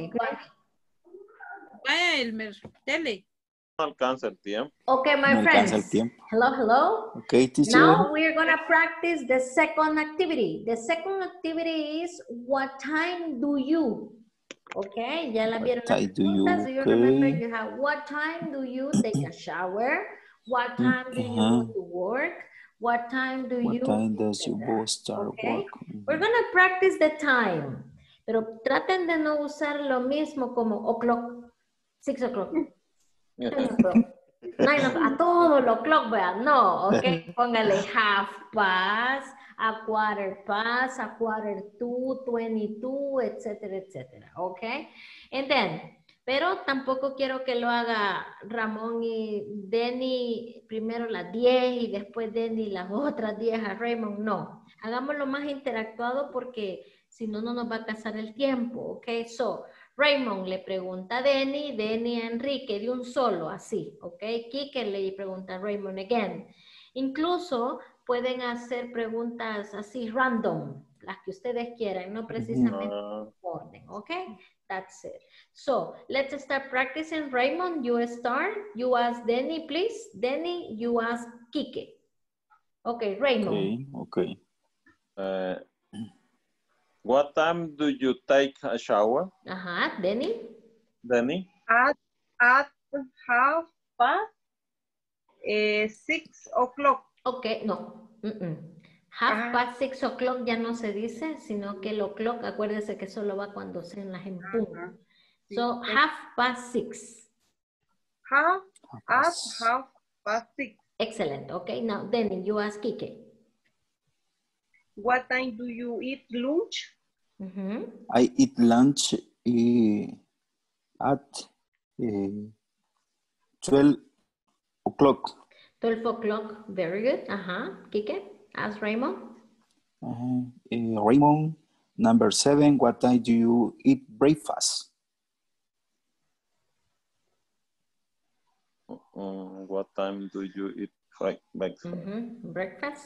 vaya Elmer, dele. No alcanza el tiempo. Okay, my friends. Hello. Okay, teacher. Now we're going to practice the second activity. The second activity is what time do you? Okay, ya la vieron. What time do you? So you remember you have what time do you take a shower? What time do you go to work? What time do you? What time does your boss start work? We're going to practice the time. Pero traten de no usar lo mismo como o'clock, 6 o'clock. 9 o'clock, a todo lo clock, vean, no, ok, póngale 1/2 a 1/4, a 1/4 to, 22, etcétera, etcétera, ok, and then, pero tampoco quiero que lo haga Ramón y Denny primero las 10 y después Denny las otras 10 a Raymond, no, hagámoslo más interactuado porque si no, no nos va a casar el tiempo, ok, so, Raymond le pregunta a Denny, Denny a Enrique de un solo, así, ¿ok? Kike le pregunta a Raymond again. Incluso pueden hacer preguntas así random, las que ustedes quieran, no precisamente en orden, ¿ok? That's it. So, let's start practicing. Raymond, you start. You ask Denny, please. Denny, you ask Kike. Okay, Raymond. Okay. What time do you take a shower? Denny. Denny? At at 6 o'clock. Ok, no. Half past 6 o'clock ya no se dice, sino que el o'clock, acuérdese que solo va cuando sean las en punto. So, half past 6. Half past 6. Excellent. Okay, now then you ask Kike. What time do you eat lunch? I eat lunch at 12 o'clock. 12 o'clock, very good. Kike, ask Raymond. Raymond, number 7, what time do you eat breakfast? What time do you eat breakfast? Breakfast?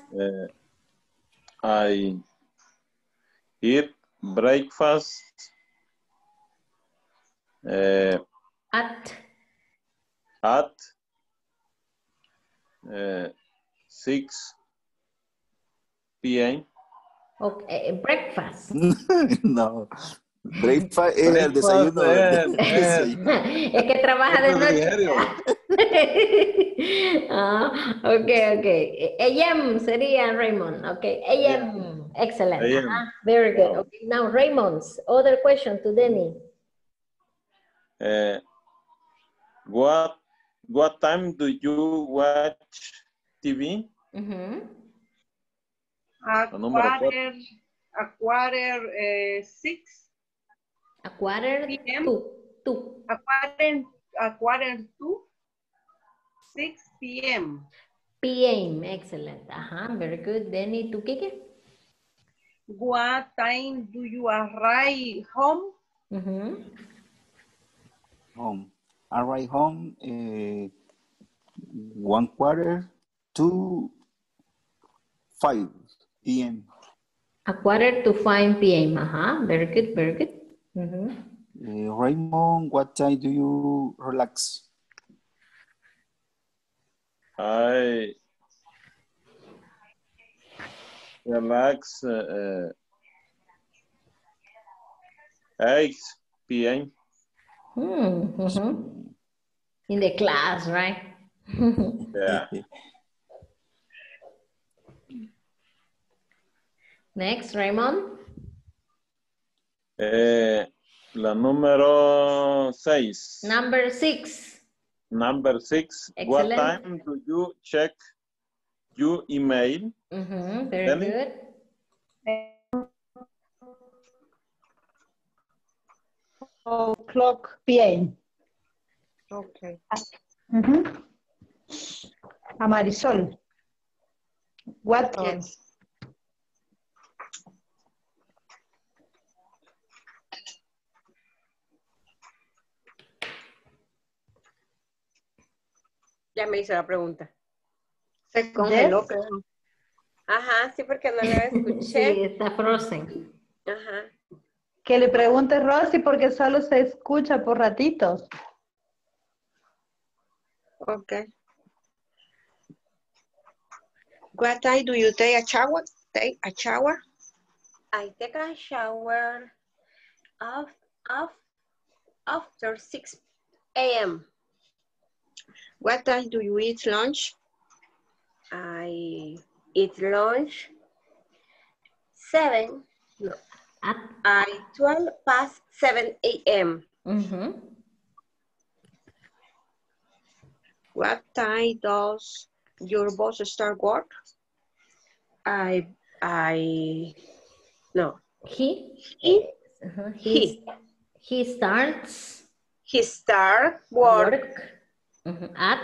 I eat breakfast at 6 p.m. Okay, breakfast. No, breakfast es el desayuno. Es que trabaja de noche. Okay. AM sería Raymond. Okay, AM. Excellent. Very good. Okay, now Raymond's other question to Denny. What time do you watch TV? A quarter 6. A quarter PM. Two. A quarter to 6 p.m. PM, excellent. Very good. Denny, ¿tú qué? What time do you arrive home? Home. Arrive home 1/4 to 5 p.m. A quarter to 5 p.m. Very good, very good. Raymond, what time do you relax? I relax 8 p.m. In the class, right? Yeah. Next, Raymond. La número 6. Number 6. Number 6. Excellent. What time do you check your email? Very good. O'clock p.m. Okay. A Marisol. What time? Ya me hizo la pregunta. Se congeló, creo. Sí, porque no la escuché. Sí, está frozen. Que le pregunte Rosy porque solo se escucha por ratitos. Okay. What time do you take a shower? Take a shower? I take a shower after 6 a.m. What time do you eat lunch? I eat lunch 12 past 7 a.m. What time does your boss start work? He starts work at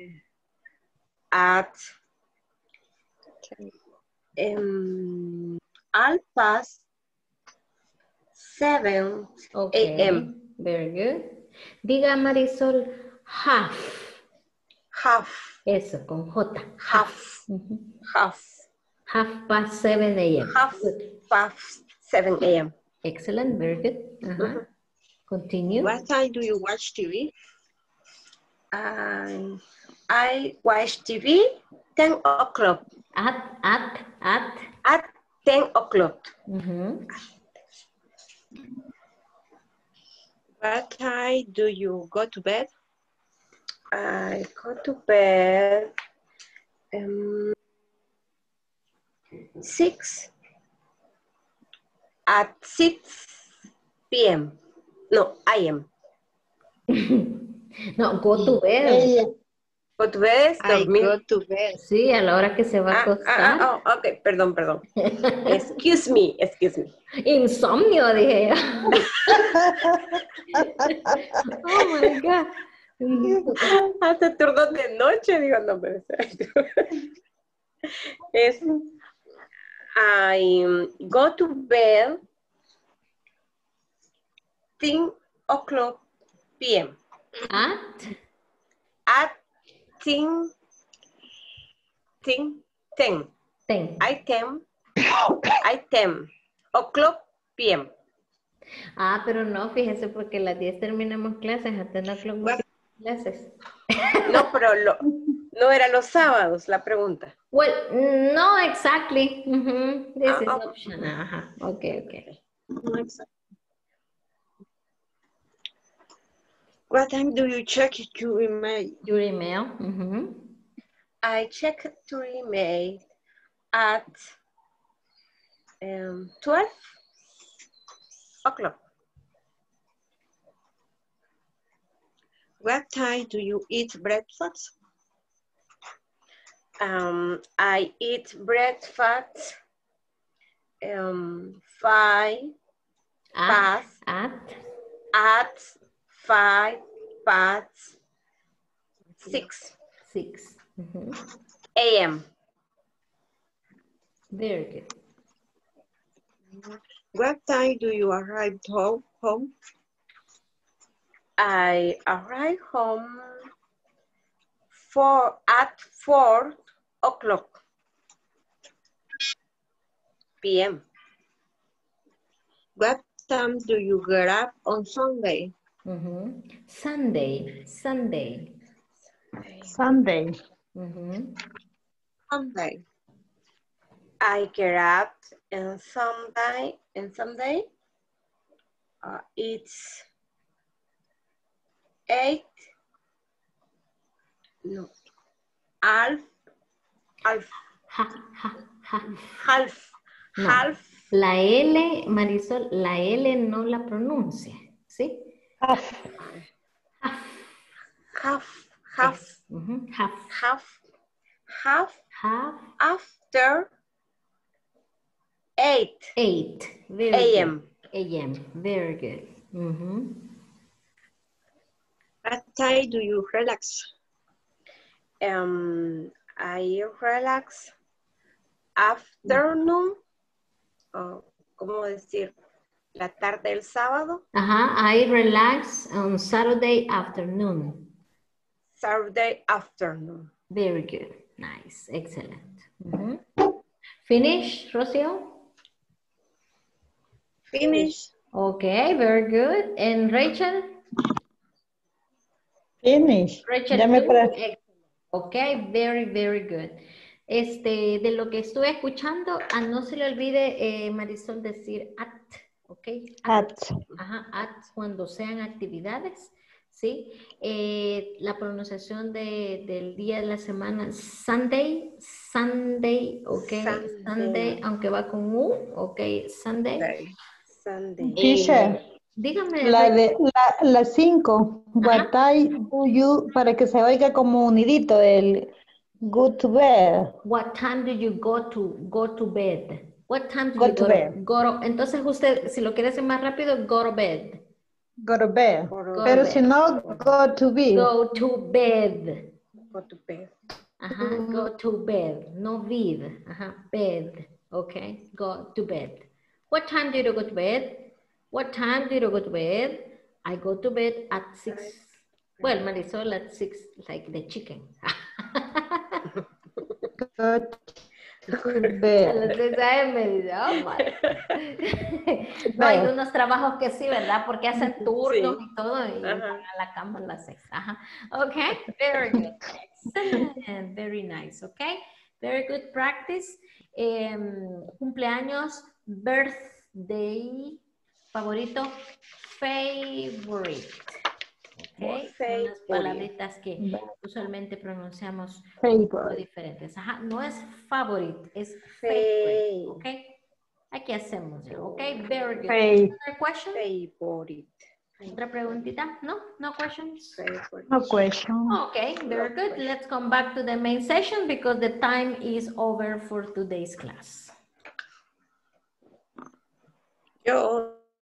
7 a.m. Very good. Diga Marisol, half. Eso, con J. Half Past 7 a.m. Past 7 a.m. Excellent, very good. Continue. What time do you watch TV? I watch TV 10 o'clock. At 10 o'clock. What time do you go to bed? I go to bed 6 p.m. No, I am. No, go to bed. Go to bed, dormir. I go to bed. Sí, a la hora que se va a acostar. Ok, perdón. Excuse me. Insomnio, dije yo. Oh my God. Hasta turnos de noche, digo, no, pero es I go to bed 10 o'clock p.m. At 10 o'clock p.m. Pero no, fíjese, porque a las 10 terminamos clases, a 10 o'clock clases. No, pero no era los sábados la pregunta. Well, no exactly. This is option. Okay. What time do you check your email? Your email. I check your email at 12 o'clock. What time do you eat breakfast? I eat breakfast 5 past 6 a.m. Very good. What time do you arrive home? I arrive home at 4 o'clock p.m. What time do you get up on Sunday? Sunday. Sunday. I get up on Sunday. It's 8. No. Half. La L, Marisol, la L no la pronuncia, ¿sí? Half after 8 a.m. Very good. What time do you relax? I relax afternoon, ¿cómo decir? La tarde del sábado. I relax on Saturday afternoon. Very good. Nice. Excellent. Finish, Rocio? Finish. Okay, very good. And Rachel? Finish. Rachel, okay, very, very good. De lo que estuve escuchando, no se le olvide, Marisol, decir at, ¿ok? At cuando sean actividades, ¿sí? La pronunciación del día de la semana, Sunday, ¿ok? Sunday, aunque va con U, ¿ok? Sunday. Teacher. Dígame. La 5. What time do you, para que se oiga como unidito, el go to bed. What time do you go to bed? What time do go you to bed? Entonces usted, si lo quiere hacer más rápido, go to bed. Go to bed. Pero si no, go to bed. Go to bed. Go to bed. Go to bed. No bed. Bed. Okay. Go to bed. What time do you go to bed? What time do you go to bed? I go to bed at 6. Well, Marisol at 6, like the chicken. Go to bed. No, hay unos trabajos que sí, ¿verdad? Porque hacen turnos y todo y van a la cama a las 6. Okay, very good. Excellent, very nice, okay? Very good practice. Cumpleaños, birthday, favorito, favorite. Ok, son las palabritas que usualmente pronunciamos diferentes. Ajá, no es favorite, es favorite. Ok, aquí hacemos ya. Ok, very good. Another question? Favorite. ¿Otra preguntita? No? No questions? No question. Okay, very good. Let's come back to the main session because the time is over for today's class. Yo.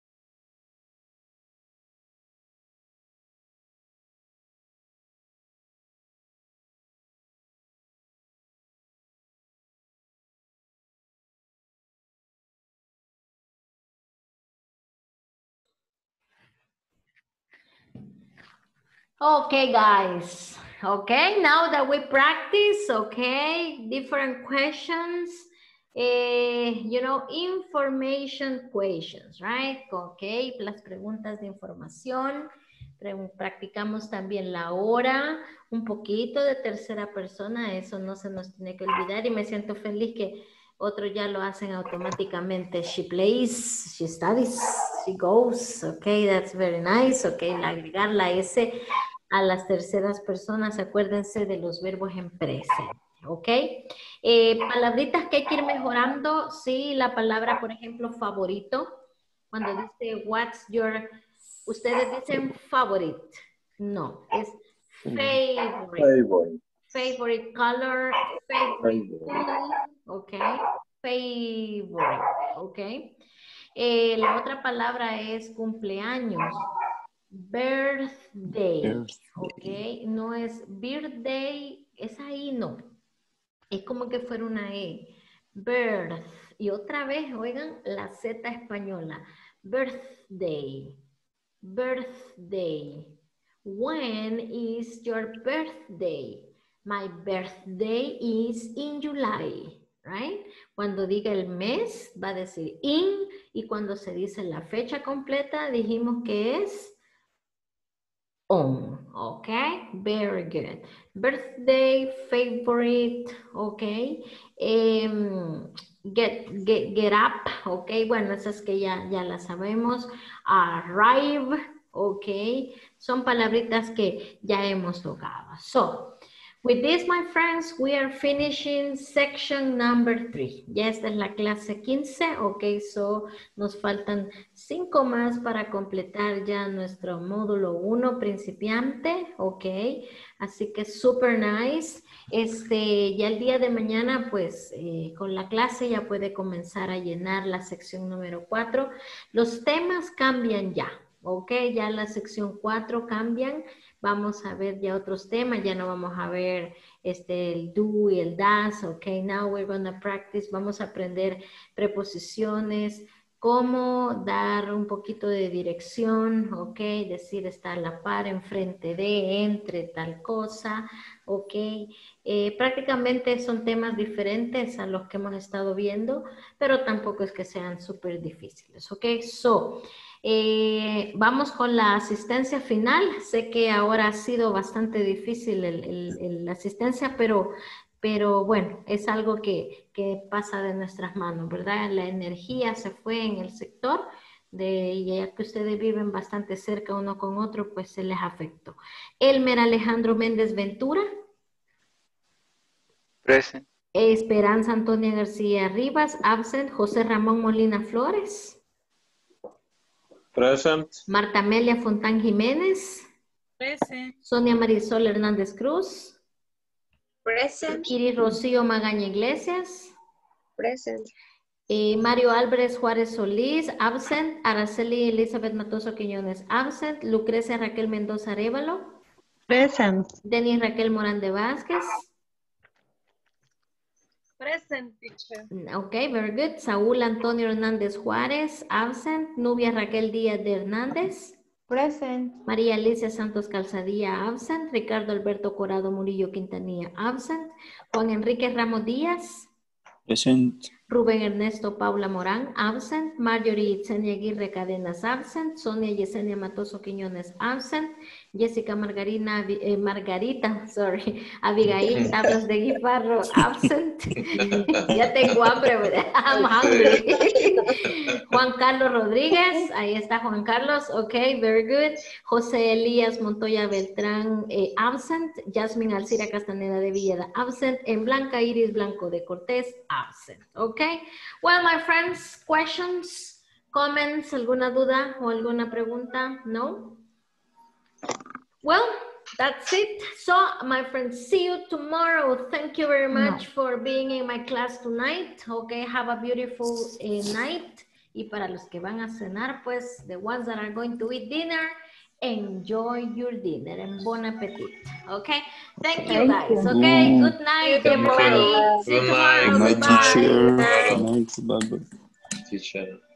Okay, guys. Okay, now that we practice, okay, different questions, you know, information questions, right? Okay, las preguntas de información. Practicamos también la hora, un poquito de tercera persona, eso no se nos tiene que olvidar y me siento feliz que otros ya lo hacen automáticamente. She plays, she studies, she goes, okay, that's very nice, okay, agregar la S a las terceras personas, acuérdense de los verbos en presente, ¿ok? Palabritas que hay que ir mejorando, sí, la palabra, por ejemplo, favorito, cuando dice, what's your, ustedes dicen favorite, no, es favorite, favorite color, favorite food, ok, favorite, ok. La otra palabra es cumpleaños. Birthday, ok, no es birthday, es ahí no, es como que fuera una E, birth, y otra vez, oigan, la Z española, birthday, birthday, when is your birthday? My birthday is in July, right? Cuando diga el mes, va a decir in, y cuando se dice la fecha completa, dijimos que es on, okay, very good. Birthday, favorite, okay. Get up, okay, bueno, esas que ya las sabemos. Arrive, okay, son palabritas que ya hemos tocado. So, with this, my friends, we are finishing section number 3. Ya esta es la clase 15, ok, so nos faltan 5 más para completar ya nuestro módulo 1 principiante, ok, así que super nice. Ya el día de mañana, pues, con la clase ya puede comenzar a llenar la sección número 4. Los temas cambian ya, ok, ya la sección 4 cambian. Vamos a ver ya otros temas, ya no vamos a ver el do y el das, ok, now we're gonna practice, vamos a aprender preposiciones, cómo dar un poquito de dirección, ok, decir está a la par, enfrente de, entre tal cosa, ok, prácticamente son temas diferentes a los que hemos estado viendo, pero tampoco es que sean súper difíciles, ok, so, vamos con la asistencia final. Sé que ahora ha sido bastante difícil la asistencia, pero bueno, es algo que pasa de nuestras manos, ¿verdad? La energía se fue en el sector, ya que ustedes viven bastante cerca uno con otro, pues se les afectó. Elmer Alejandro Méndez Ventura. Present. Esperanza Antonia García Rivas, absent. José Ramón Molina Flores. Present. Marta Amelia Fontán Jiménez. Present. Sonia Marisol Hernández Cruz. Present. Iris Rocío Magaña Iglesias. Present. Mario Álvarez Juárez Solís, absent. Araceli Elizabeth Matoso Quiñones, absent. Lucrecia Raquel Mendoza Arévalo. Present. Denis Raquel Morán de Vázquez. Present, teacher. Ok, very good. Saúl Antonio Hernández Juárez, absent. Nubia Raquel Díaz de Hernández. Present. María Alicia Santos Calzadilla, absent. Ricardo Alberto Corado Murillo Quintanilla, absent. Juan Enrique Ramos Díaz. Present. Rubén Ernesto Paula Morán, absent. Marjorie Itzenia Aguirre Cadenas, absent. Sonia Yesenia Matoso Quiñones, absent. Jessica Margarita, Abigail Tablas de Guifarro, absent. Ya tengo hambre, I'm hungry. Juan Carlos Rodríguez, ahí está Juan Carlos, ok, very good. José Elías Montoya Beltrán, absent. Jasmine Alcira Castaneda de Villeda, absent. En Blanca Iris Blanco de Cortés, absent, ok. Well, my friends, questions, comments, alguna duda o alguna pregunta? No? Well, that's it. So, my friends, see you tomorrow. Thank you very much for being in my class tonight. Okay, have a beautiful night. Y para los que van a cenar, pues, the ones that are going to eat dinner, enjoy your dinner and bon appetit. Okay, thank you guys. Okay, good night, everybody. See you tomorrow. Good night, teacher. Good night, bye-bye. Teacher.